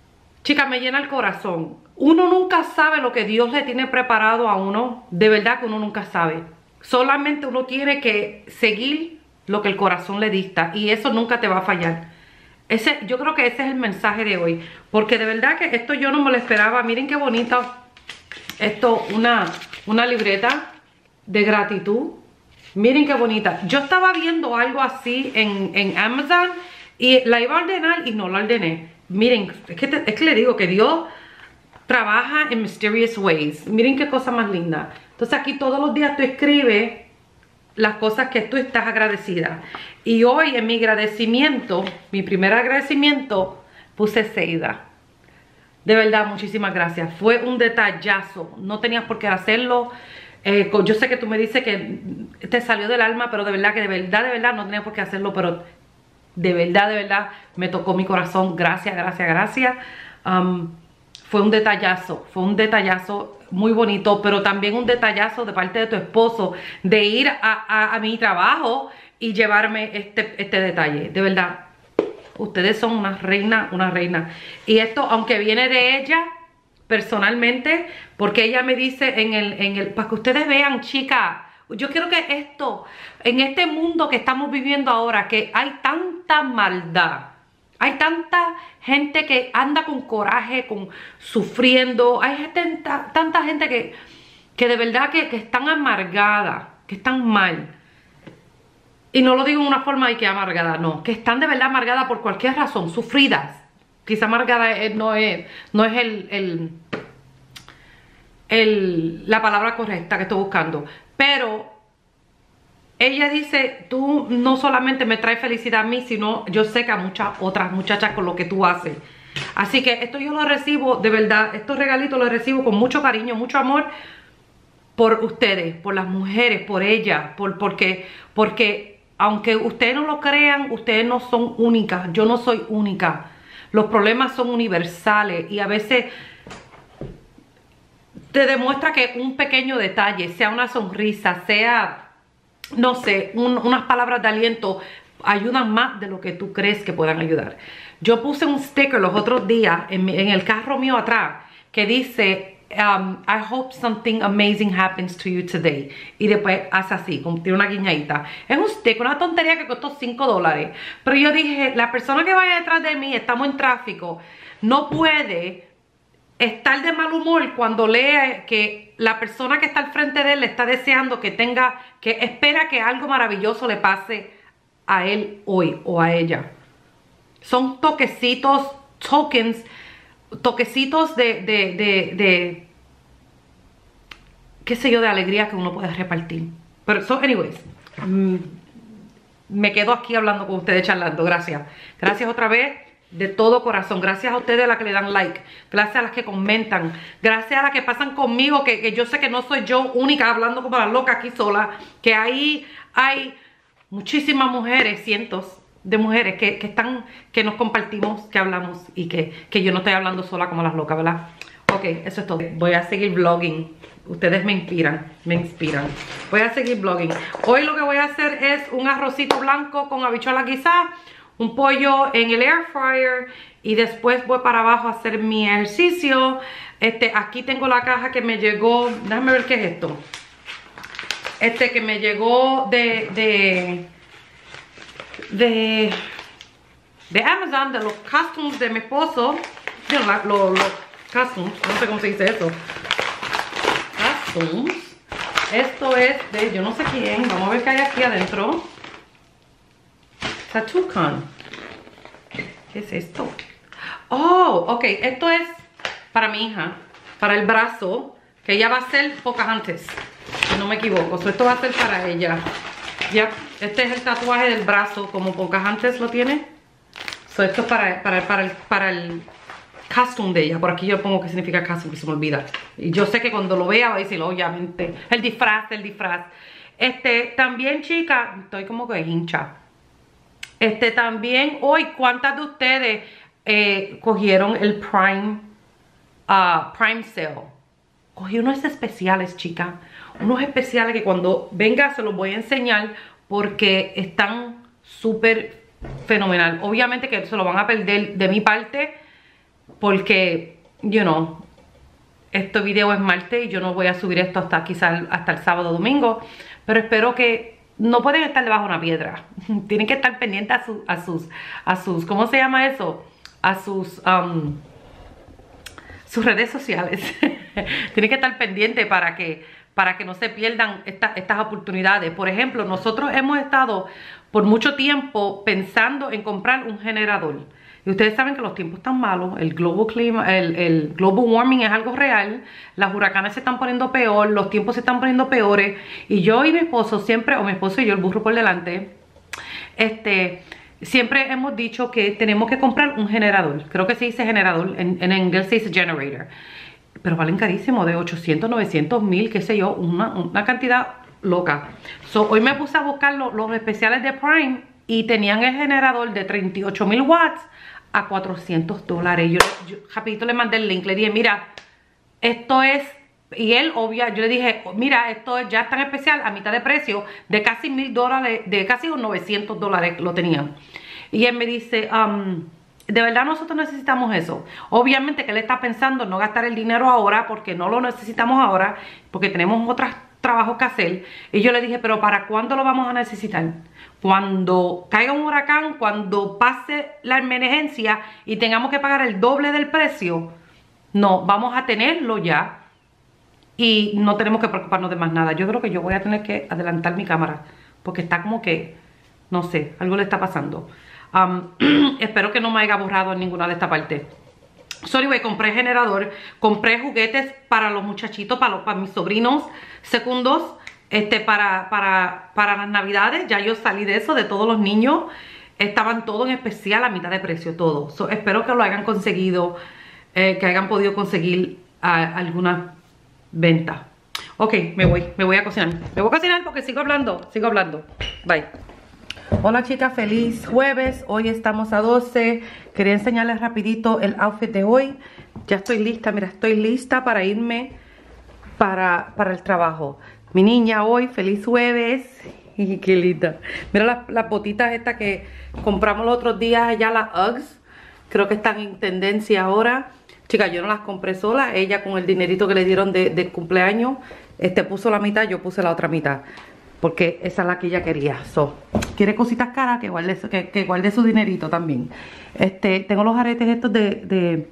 Chica, me llena el corazón. Uno nunca sabe lo que Dios le tiene preparado a uno. De verdad que uno nunca sabe. Solamente uno tiene que seguir lo que el corazón le dicta. Y eso nunca te va a fallar. Ese, yo creo que ese es el mensaje de hoy. Porque de verdad que esto yo no me lo esperaba. Miren qué bonita. Esto, una, una libreta de gratitud. Miren qué bonita. Yo estaba viendo algo así en, en Amazon. Y la iba a ordenar y no la ordené. Miren, es que, te, es que le digo que Dios trabaja en mysterious ways. Miren qué cosa más linda. Entonces aquí todos los días tú escribes las cosas que tú estás agradecida. Y hoy en mi agradecimiento, mi primer agradecimiento, puse Seida. De verdad, muchísimas gracias. Fue un detallazo. No tenías por qué hacerlo. Eh, yo sé que tú me dices que te salió del alma, pero de verdad que de verdad, de verdad no tenías por qué hacerlo, pero de verdad, de verdad me tocó mi corazón. Gracias, gracias, gracias. Um, fue un detallazo, fue un detallazo muy bonito, pero también un detallazo de parte de tu esposo de ir a, a, a mi trabajo y llevarme este, este detalle. De verdad, ustedes son una reina, una reina. Y esto, aunque viene de ella personalmente, porque ella me dice en el, en el, para que ustedes vean, chicas, yo quiero que esto, en este mundo que estamos viviendo ahora, que hay tanta maldad, hay tanta gente que anda con coraje, con sufriendo, hay gente, tanta gente que, que de verdad que, que están amargadas, que están mal. Y no lo digo en una forma de que amargada, no, que están de verdad amargadas por cualquier razón, sufridas. Quizá amargada es, no es, no es el, el, el, la palabra correcta que estoy buscando. Pero ella dice, tú no solamente me traes felicidad a mí, sino yo sé que a muchas otras muchachas con lo que tú haces. Así que esto yo lo recibo, de verdad, estos regalitos los recibo con mucho cariño, mucho amor por ustedes, por las mujeres, por ellas, por, porque, porque aunque ustedes no lo crean, ustedes no son únicas, yo no soy única. Los problemas son universales y a veces te demuestra que un pequeño detalle, sea una sonrisa, sea, no sé, un, unas palabras de aliento, ayudan más de lo que tú crees que puedan ayudar. Yo puse un sticker los otros días en, mi, en el carro mío atrás que dice, um, I hope something amazing happens to you today. Y después hace así, como tiene una guiñadita. Es un sticker, una tontería que costó cinco dólares. Pero yo dije, la persona que vaya detrás de mí, estamos en tráfico, no puede estar de mal humor cuando lee que la persona que está al frente de él le está deseando que tenga, que espera que algo maravilloso le pase a él hoy o a ella. Son toquecitos, tokens, toquecitos de, de, de, de qué sé yo, de alegría que uno puede repartir. Pero, so, anyways, um, me quedo aquí hablando con ustedes, charlando. Gracias. Gracias otra vez. De todo corazón, gracias a ustedes a las que le dan like, gracias a las que comentan, gracias a las que pasan conmigo, que, que yo sé que no soy yo única hablando como la loca aquí sola, que ahí hay muchísimas mujeres, cientos de mujeres que, que están, que nos compartimos, que hablamos y que, que yo no estoy hablando sola como las locas, ¿verdad? Ok, eso es todo. Voy a seguir vlogging. Ustedes me inspiran, me inspiran. Voy a seguir vlogging. Hoy lo que voy a hacer es un arrocito blanco con habichuela guisada, un pollo en el air fryer y después voy para abajo a hacer mi ejercicio. Este, aquí tengo la caja que me llegó, déjame ver qué es esto. Este que me llegó de de de, de Amazon, de los costumes de mi esposo. Los lo, lo costumes, no sé cómo se dice eso. Costumes. Esto es de yo no sé quién. Vamos a ver qué hay aquí adentro. Tatucan. ¿Qué es esto? Oh, ok. Esto es para mi hija. Para el brazo. Que ella va a ser Pocahontas. Si no me equivoco. So, esto va a ser para ella. Ya. Este es el tatuaje del brazo. Como Pocahontas lo tiene. So, esto es para, para, para, el, para el costume de ella. Por aquí yo pongo qué significa costume. Que se me olvida. Y yo sé que cuando lo vea va a decir, obviamente. El disfraz, el disfraz. Este, también, chica. Estoy como que hincha. Este también, hoy, ¿cuántas de ustedes eh, cogieron el Prime, uh, Prime Sale? Cogí unos especiales, chicas. Unos especiales que cuando venga se los voy a enseñar porque están súper fenomenal. Obviamente que se lo van a perder de mi parte. porque, you know, este video es martes y yo no voy a subir esto hasta quizás hasta el sábado o domingo, pero espero que no pueden estar debajo de una piedra. Tienen que estar pendientes a, su, a sus, a sus, ¿cómo se llama eso? A sus, um, sus redes sociales. Tienen que estar pendientes para que, para que no se pierdan esta, estas oportunidades. Por ejemplo, nosotros hemos estado por mucho tiempo pensando en comprar un generador. Y ustedes saben que los tiempos están malos, el global, clima, el, el global warming es algo real, las huracanes se están poniendo peor, los tiempos se están poniendo peores, y yo y mi esposo siempre, o mi esposo y yo, el burro por delante, este, siempre hemos dicho que tenemos que comprar un generador. Creo que se dice generador, en, en inglés se dice generator, pero valen carísimo, de ochocientos, novecientos, mil, qué sé yo, una, una cantidad loca. So, hoy me puse a buscar lo, los especiales de Prime y tenían el generador de treinta y ocho mil watts a cuatrocientos dólares. Yo, yo rapidito le mandé el link, le dije, mira, esto es, y él, obvia, yo le dije, mira, esto es, ya es tan especial, a mitad de precio, de casi mil dólares, de casi novecientos dólares lo tenían. Y él me dice, um, de verdad nosotros necesitamos eso. Obviamente que él está pensando no gastar el dinero ahora, porque no lo necesitamos ahora, porque tenemos otros trabajos que hacer. Y yo le dije, pero ¿para cuándo lo vamos a necesitar? Cuando caiga un huracán, cuando pase la emergencia y tengamos que pagar el doble del precio. No, vamos a tenerlo ya y no tenemos que preocuparnos de más nada. Yo creo que yo voy a tener que adelantar mi cámara porque está como que, no sé, algo le está pasando. Um, espero que no me haya borrado en ninguna de estas partes. So anyway, compré generador, compré juguetes para los muchachitos, para, los, para mis sobrinos secundos. Este, para, para, para las navidades, ya yo salí de eso, de todos los niños. Estaban todos en especial a mitad de precio, todo. So, espero que lo hayan conseguido, eh, que hayan podido conseguir uh, alguna venta. Ok, me voy, me voy a cocinar. Me voy a cocinar porque sigo hablando, sigo hablando. Bye. Hola chicas, feliz jueves. Hoy estamos a doce. Quería enseñarles rapidito el outfit de hoy. Ya estoy lista, mira, estoy lista para irme para, para el trabajo. Mi niña hoy, feliz jueves. Y qué linda. Mira las, las botitas estas que compramos los otros días allá, las Uggs. Creo que están en tendencia ahora. Chicas, yo no las compré sola. Ella con el dinerito que le dieron de, de cumpleaños, este puso la mitad, yo puse la otra mitad. Porque esa es la que ella quería. So, quiere cositas caras, que guarde, que, que guarde su dinerito también. Este, tengo los aretes estos de... de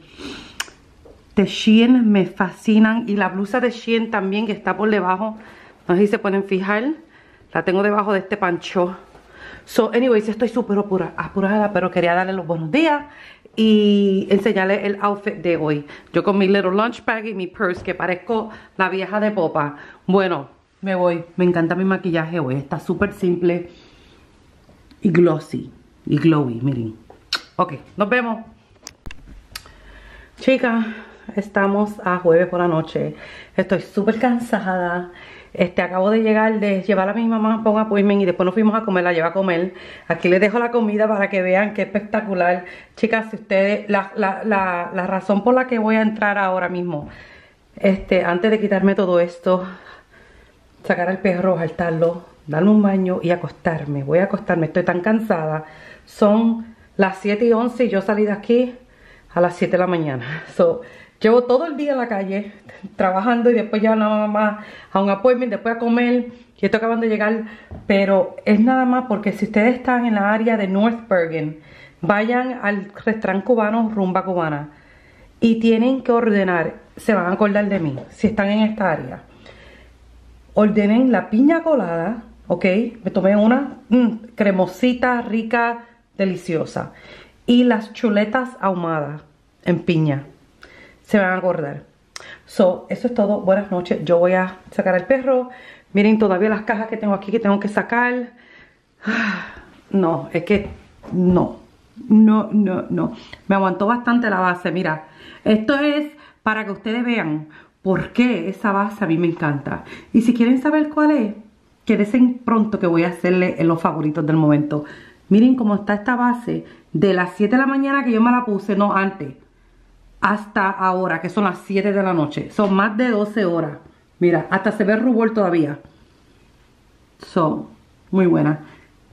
de Shein, me fascinan. Y la blusa de Shein también, que está por debajo. No sé si se pueden fijar. La tengo debajo de este pancho. So, anyways, estoy súper apura, apurada, pero quería darle los buenos días y enseñarles el outfit de hoy. Yo con mi little lunch bag y mi purse, que parezco la vieja de popa. Bueno, me voy. Me encanta mi maquillaje hoy. Está súper simple y glossy. Y glowy, miren. Ok, nos vemos. Chicas, estamos a jueves por la noche. Estoy súper cansada. Este, acabo de llegar de llevar a mi mamá para un appointment y después nos fuimos a comer, la llevo a comer. Aquí les dejo la comida para que vean qué espectacular. Chicas, si ustedes, la, la, la, la razón por la que voy a entrar ahora mismo, este, antes de quitarme todo esto, sacar al perro, saltarlo, darle un baño y acostarme. Voy a acostarme, estoy tan cansada. Son las siete y once y yo salí de aquí a las siete de la mañana. So, llevo todo el día en la calle trabajando y después llevo a la mamá a un appointment, después a comer y estoy acabando de llegar. Pero es nada más porque si ustedes están en la área de North Bergen, vayan al restaurante cubano Rumba Cubana y tienen que ordenar, se van a acordar de mí si están en esta área. Ordenen la piña colada, ok, me tomé una mmm, cremosita, rica, deliciosa, y las chuletas ahumadas en piña. Se van a acordar. So, eso es todo. Buenas noches. Yo voy a sacar al perro. Miren todavía las cajas que tengo aquí que tengo que sacar. No, es que no. No, no, no. Me aguantó bastante la base. Mira, esto es para que ustedes vean por qué esa base a mí me encanta. Y si quieren saber cuál es, quédense pronto que voy a hacerle en los favoritos del momento. Miren cómo está esta base de las siete de la mañana que yo me la puse, no antes, hasta ahora, que son las siete de la noche. Son más de doce horas. Mira, hasta se ve rubor todavía. So, muy buena.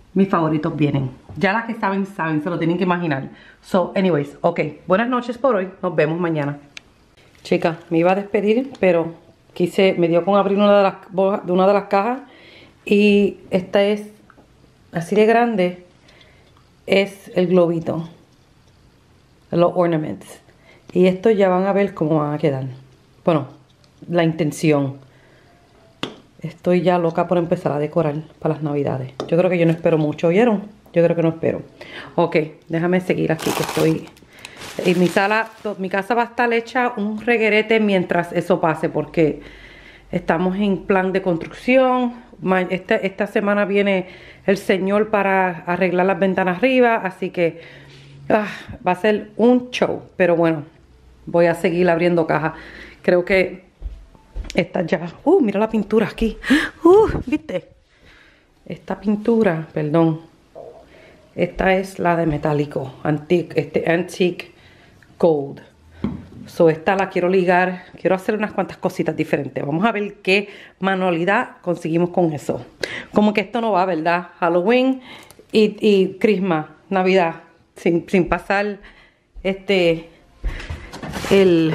mis favoritos vienen. Ya las que saben, saben, se lo tienen que imaginar. So, anyways, ok. Buenas noches por hoy. Nos vemos mañana. Chicas, me iba a despedir, pero quise, me dio con abrir una de las, de una de las cajas. Y esta es, así de grande, es el globito. Los ornaments. Y estos ya van a ver cómo van a quedar. Bueno, la intención. Estoy ya loca por empezar a decorar para las navidades. Yo creo que yo no espero mucho, ¿vieron? Yo creo que no espero. Ok, déjame seguir aquí que estoy... En mi sala, mi casa va a estar hecha un reguerete mientras eso pase, porque estamos en plan de construcción. Esta, esta semana viene el señor para arreglar las ventanas arriba, así que ah, va a ser un show. Pero bueno, voy a seguir abriendo cajas. Creo que esta ya... Uh, mira la pintura aquí. Uh, ¿viste? Esta pintura, perdón. Esta es la de metálico. Antique, este Antique Gold. So, esta la quiero ligar. Quiero hacer unas cuantas cositas diferentes. Vamos a ver qué manualidad conseguimos con eso. Como que esto no va, ¿verdad? Halloween y, y Christmas, Navidad. Sin, sin pasar este... el...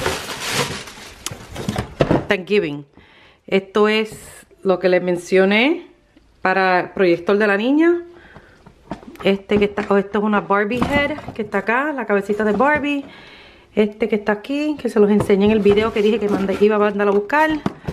Thanksgiving. Esto es lo que les mencioné para el proyector de la niña. Este que está, oh, esto es una Barbie head que está acá, la cabecita de Barbie. Este que está aquí, que se los enseñé en el video que dije que mandé, iba a mandar a buscar.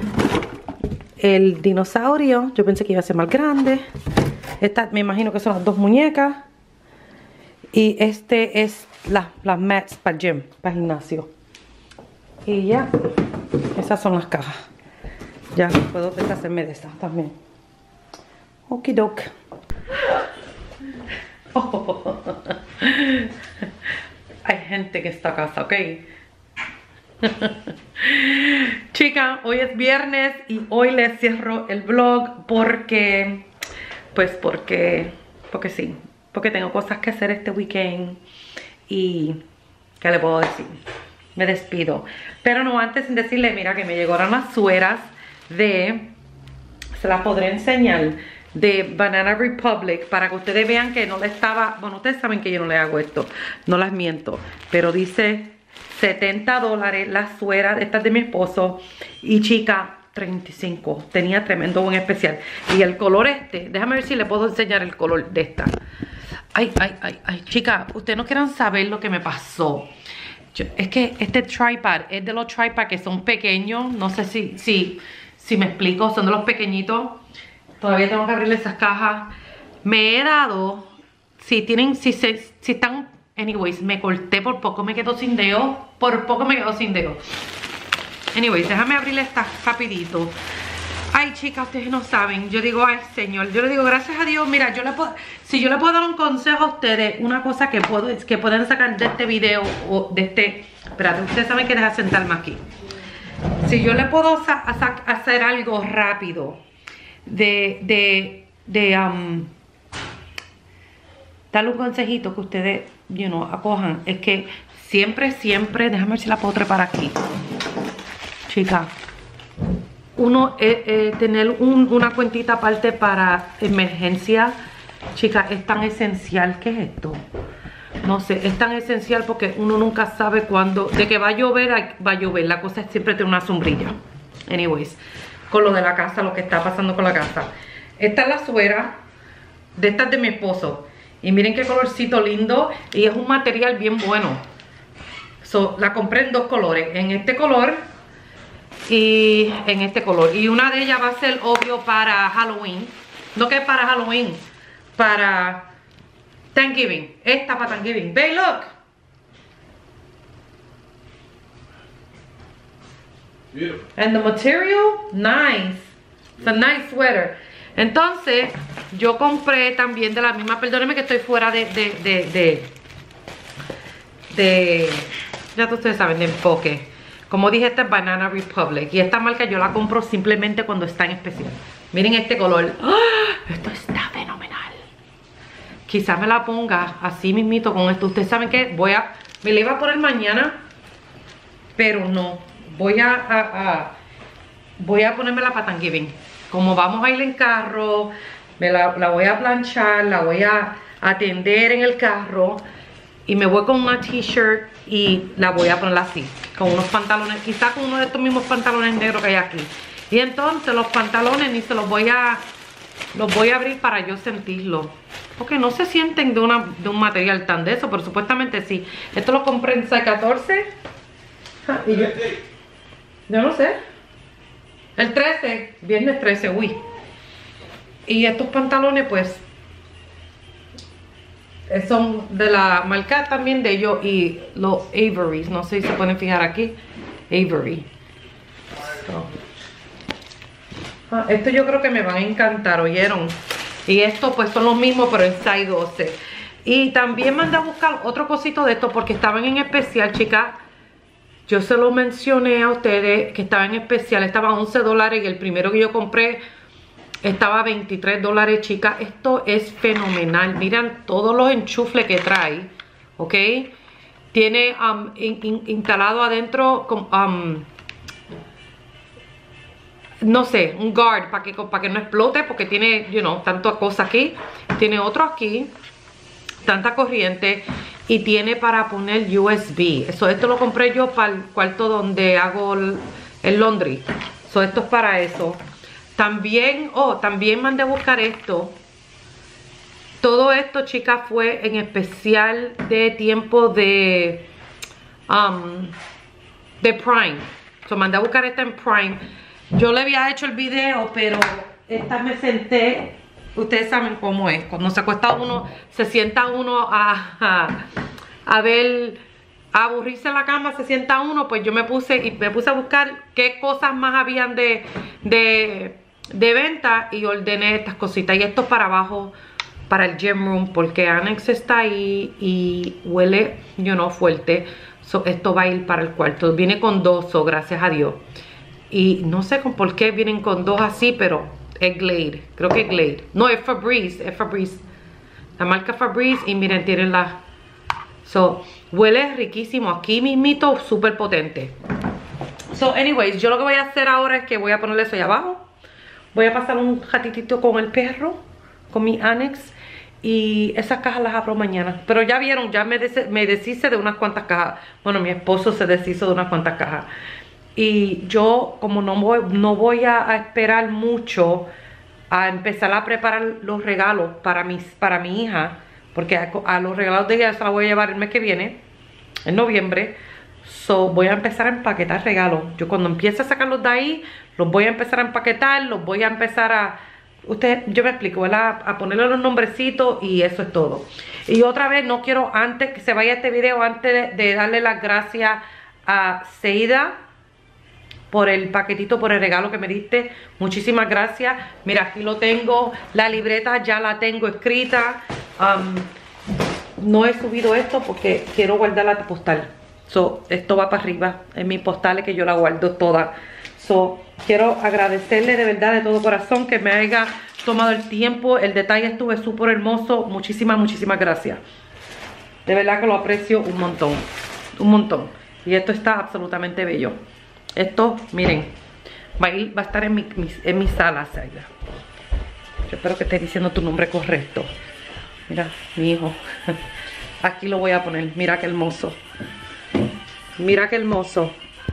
El dinosaurio, yo pensé que iba a ser más grande. Esta me imagino que son las dos muñecas. Y este es la, las mats para gym, para gimnasio. Y ya, esas son las cajas. Ya puedo deshacerme de esas también. Okidok. Oh. Hay gente que está a casa, ¿ok? Chicas, hoy es viernes y hoy les cierro el vlog porque... Pues porque... Porque sí. Porque tengo cosas que hacer este weekend. Y... ¿qué le puedo decir? Me despido. Pero no antes sin decirle, mira, que me llegaron las sueras de... Se las podré enseñar. De Banana Republic. Para que ustedes vean que no le estaba... Bueno, ustedes saben que yo no le hago esto. No las miento. Pero dice setenta dólares la suera. Esta es de mi esposo. Y chica, treinta y cinco. Tenía tremendo buen especial. Y el color este. Déjame ver si le puedo enseñar el color de esta. Ay, ay, ay, ay. Chica, ustedes no quieran saber lo que me pasó. Yo, es que este tripod es de los tripods que son pequeños. No sé si, si, si me explico. Son de los pequeñitos. Todavía tengo que abrirle esas cajas. Me he dado... Si tienen... Si, se, si están... Anyways, me corté por poco. Me quedo sin dedo. Por poco me quedo sin dedo. Anyways, déjame abrirle estas rapidito. Ay, chicas, ustedes no saben. Yo digo, ay, señor. Yo le digo, gracias a Dios. Mira, yo le puedo... Si yo le puedo dar un consejo a ustedes, una cosa que puedo que pueden sacar de este video o de este... Espérate, ustedes saben que deja sentarme aquí. Si yo le puedo hacer algo rápido de... de... de... Um, darle un consejito que ustedes, you know, acojan. Es que siempre, siempre... Déjame ver si la puedo trepar aquí. Chicas, uno, eh, eh, tener un, una cuentita aparte para emergencia, chicas, es tan esencial. ¿Qué es esto? No sé, es tan esencial porque uno nunca sabe cuándo, de que va a llover, va a llover. La cosa es siempre tener una sombrilla. Anyways, con lo de la casa, lo que está pasando con la casa. Esta es la suera, de esta es de mi esposo. Y miren qué colorcito lindo, y es un material bien bueno. So, la compré en dos colores, en este color y en este color. Y una de ellas va a ser obvio para Halloween. No que es para Halloween, para Thanksgiving. Esta para Thanksgiving. Ve, look. Beautiful. And the material, nice. It's a nice sweater. Entonces, yo compré también de la misma. Perdónenme que estoy fuera de de, de, de, de ya ustedes saben, de enfoque. Como dije, esta es Banana Republic. Y esta marca yo la compro simplemente cuando está en especial. Miren este color. ¡Oh! Esto está fenomenal. Quizás me la ponga así mismito con esto. Ustedes saben que voy a... Me la iba a poner mañana. Pero no. Voy a... a, a voy a ponérmela para Thanksgiving. Como vamos a ir en carro. Me la, la voy a planchar, la voy a atender en el carro y me voy con una t-shirt y la voy a poner así, con unos pantalones, quizás con uno de estos mismos pantalones negros que hay aquí. Y entonces los pantalones ni se los voy a los voy a abrir para yo sentirlo, porque no se sienten de, una, de un material tan de eso, pero supuestamente sí. Esto lo compré en size catorce. Ah, y yo, yo no sé. El trece, viernes trece, uy. Y estos pantalones pues son de la marca también de ellos y los Avery, no sé si se pueden fijar aquí. Avery. So. Ah, esto yo creo que me van a encantar, ¿oyeron? Y estos pues son los mismos pero en size doce. Y también mandé a buscar otro cosito de esto porque estaban en especial, chicas. Yo se lo mencioné a ustedes que estaba en especial, estaba a once dólares y el primero que yo compré estaba a veintitrés dólares, chicas. Esto es fenomenal. Miren todos los enchufles que trae, ¿ok? Tiene um, in, in, instalado adentro, um, no sé, un guard para que, para que no explote porque tiene, you know, tantas cosas aquí. Tiene otro aquí, tanta corriente. Y tiene para poner U S B. Eso, esto lo compré yo para el cuarto donde hago el, el laundry. So, esto es para eso. También, oh, también mandé a buscar esto. Todo esto, chicas, fue en especial de tiempo de, um, de Prime. So, mandé a buscar esta en Prime. Yo le había hecho el video, pero esta me senté. Ustedes saben cómo es. Cuando se acuesta uno, se sienta uno a, a, a ver, a aburrirse en la cama, se sienta uno. Pues yo me puse y me puse a buscar qué cosas más habían de, de, de venta y ordené estas cositas. Y esto es para abajo, para el gym room, porque Annex está ahí y huele, you know, fuerte. So, esto va a ir para el cuarto. Viene con dos, so, gracias a Dios. Y no sé con por qué vienen con dos así, pero es Glade, creo que es Glade. No, es Febreze, es Febreze. La marca Febreze y miren, tienen la... So, huele riquísimo. Aquí mismito, súper potente. So, anyways, yo lo que voy a hacer ahora es que voy a ponerle eso ahí abajo. Voy a pasar un ratitito con el perro, con mi Annex. Y esas cajas las abro mañana. Pero ya vieron, ya me, des me deshice de unas cuantas cajas. Bueno, mi esposo se deshizo de unas cuantas cajas. Y yo, como no voy, no voy a, a esperar mucho a empezar a preparar los regalos para, mis, para mi hija, porque a, a los regalos de ella se la voy a llevar el mes que viene, en noviembre. So, voy a empezar a empaquetar regalos. Yo cuando empiece a sacarlos de ahí, los voy a empezar a empaquetar, los voy a empezar a... Ustedes, yo me explico, ¿verdad? A ponerle los nombrecitos y eso es todo. Y otra vez, no quiero, antes que se vaya este video, antes de, de darle las gracias a Seida por el paquetito, por el regalo que me diste. Muchísimas gracias. Mira, aquí lo tengo. La libreta ya la tengo escrita. Um, no he subido esto porque quiero guardar la postal. So, esto va para arriba en mis postales que yo la guardo toda. So, quiero agradecerle de verdad, de todo corazón, que me haya tomado el tiempo. El detalle estuvo súper hermoso. Muchísimas, muchísimas gracias. De verdad que lo aprecio un montón. Un montón. Y esto está absolutamente bello. Esto, miren, va a, ir, va a estar en mi, mi, en mi sala, Saida. Yo espero que esté diciendo tu nombre correcto. Mira, mi hijo. Aquí lo voy a poner. Mira qué hermoso. Mira qué hermoso.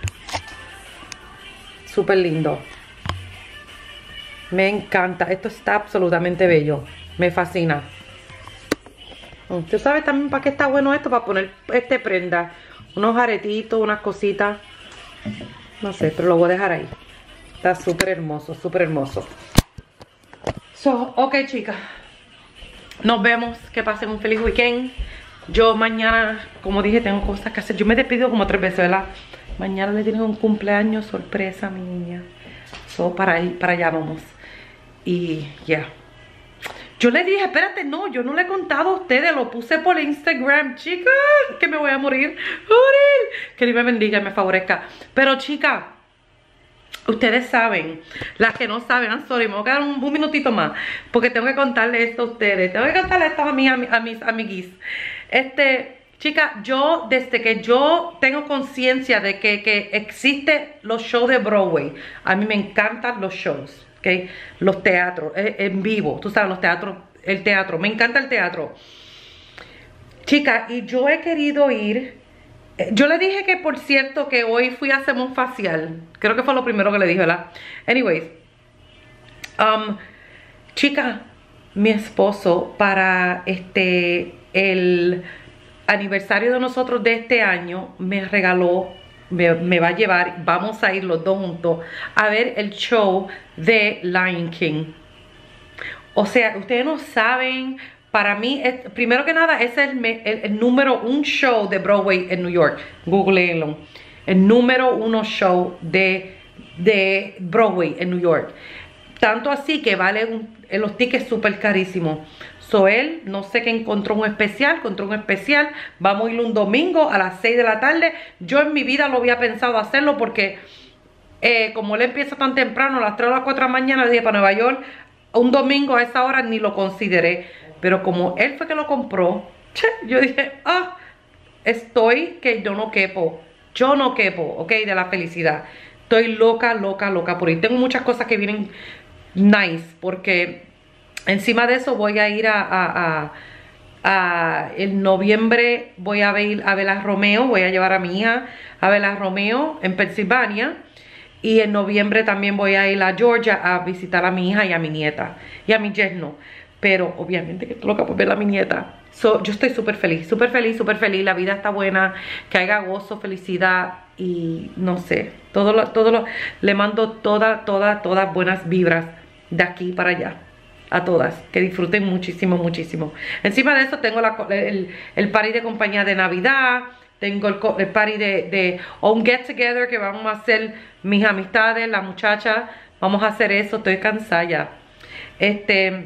Súper lindo. Me encanta. Esto está absolutamente bello. Me fascina. Tú sabes también para qué está bueno esto. Para poner este prenda. Unos aretitos, unas cositas. No sé, pero lo voy a dejar ahí. Está súper hermoso, súper hermoso. So, ok, chicas. Nos vemos. Que pasen un feliz weekend. Yo mañana, como dije, tengo cosas que hacer. Yo me despido como tres veces, ¿verdad? Mañana le tienen un cumpleaños sorpresa a mi niña. So, para, ahí, para allá vamos. Y ya. Yeah. Yo le dije, espérate, no, yo no le he contado a ustedes. Lo puse por Instagram, chicas. Que me voy a morir. ¡Morir! Que Dios me bendiga y me favorezca. Pero, chicas, ustedes saben. Las que no saben, I'm sorry, me voy a quedar un, un minutito más. Porque tengo que contarles esto a ustedes. Tengo que contarles esto a, mí, a, mi, a mis amiguis. Este... Chicas, yo desde que yo tengo conciencia de que, que existen los shows de Broadway, a mí me encantan los shows, ¿ok? Los teatros, eh, en vivo, tú sabes, los teatros, el teatro, me encanta el teatro. Chicas, y yo he querido ir, eh, yo le dije que, por cierto, que hoy fui a hacerme un facial, creo que fue lo primero que le dije, ¿verdad? Anyways, um, chicas, mi esposo para este, el aniversario de nosotros de este año, me regaló, me, me va a llevar, vamos a ir los dos juntos a ver el show de Lion King. O sea, ustedes no saben, para mí, es, primero que nada, es el, el, el número un show de Broadway en New York. Googleenlo. El número uno show de, de Broadway en New York. Tanto así que vale un, los tickets súper carísimos. So él, no sé qué encontró un especial, encontró un especial. Vamos a ir un domingo a las seis de la tarde. Yo en mi vida lo había pensado hacerlo porque eh, como él empieza tan temprano, a las tres o las cuatro de la mañana, le dije para Nueva York, un domingo a esa hora ni lo consideré. Pero como él fue que lo compró, yo dije, ah, estoy que yo no quepo. Yo no quepo, ok, de la felicidad. Estoy loca, loca, loca por ir. Tengo muchas cosas que vienen nice, porque encima de eso voy a ir a, a, a, a en noviembre voy a ver a ver a Romeo, voy a llevar a mi hija a ver a Romeo en Pensilvania, y en noviembre también voy a ir a Georgia a visitar a mi hija y a mi nieta y a mi yerno, pero obviamente que estoy loca por ver a mi nieta. So, yo estoy súper feliz, súper feliz, súper feliz, la vida está buena, que haya gozo, felicidad y no sé, todo lo, todo lo, le mando todas, todas, todas buenas vibras de aquí para allá, a todas, que disfruten muchísimo, muchísimo. Encima de eso tengo la, el, el party de compañía de Navidad, tengo el, el party de, de un get together que vamos a hacer mis amistades, las muchachas, vamos a hacer eso, estoy cansada ya. Este,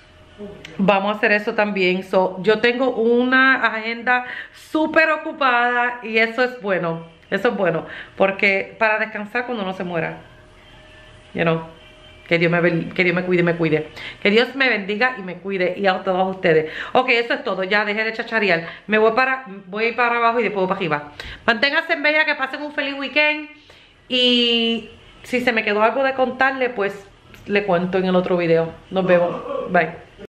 vamos a hacer eso también. So, yo tengo una agenda súper ocupada y eso es bueno, eso es bueno, porque para descansar cuando uno se muera, you know. Que Dios, me, que Dios me cuide y me cuide. Que Dios me bendiga y me cuide. Y a todos ustedes. Ok, eso es todo. Ya dejé de chacharear. Me voy para, voy a ir para abajo y después voy para arriba. Manténganse en bella, que pasen un feliz weekend. Y si se me quedó algo de contarle, pues le cuento en el otro video. Nos vemos. Bye.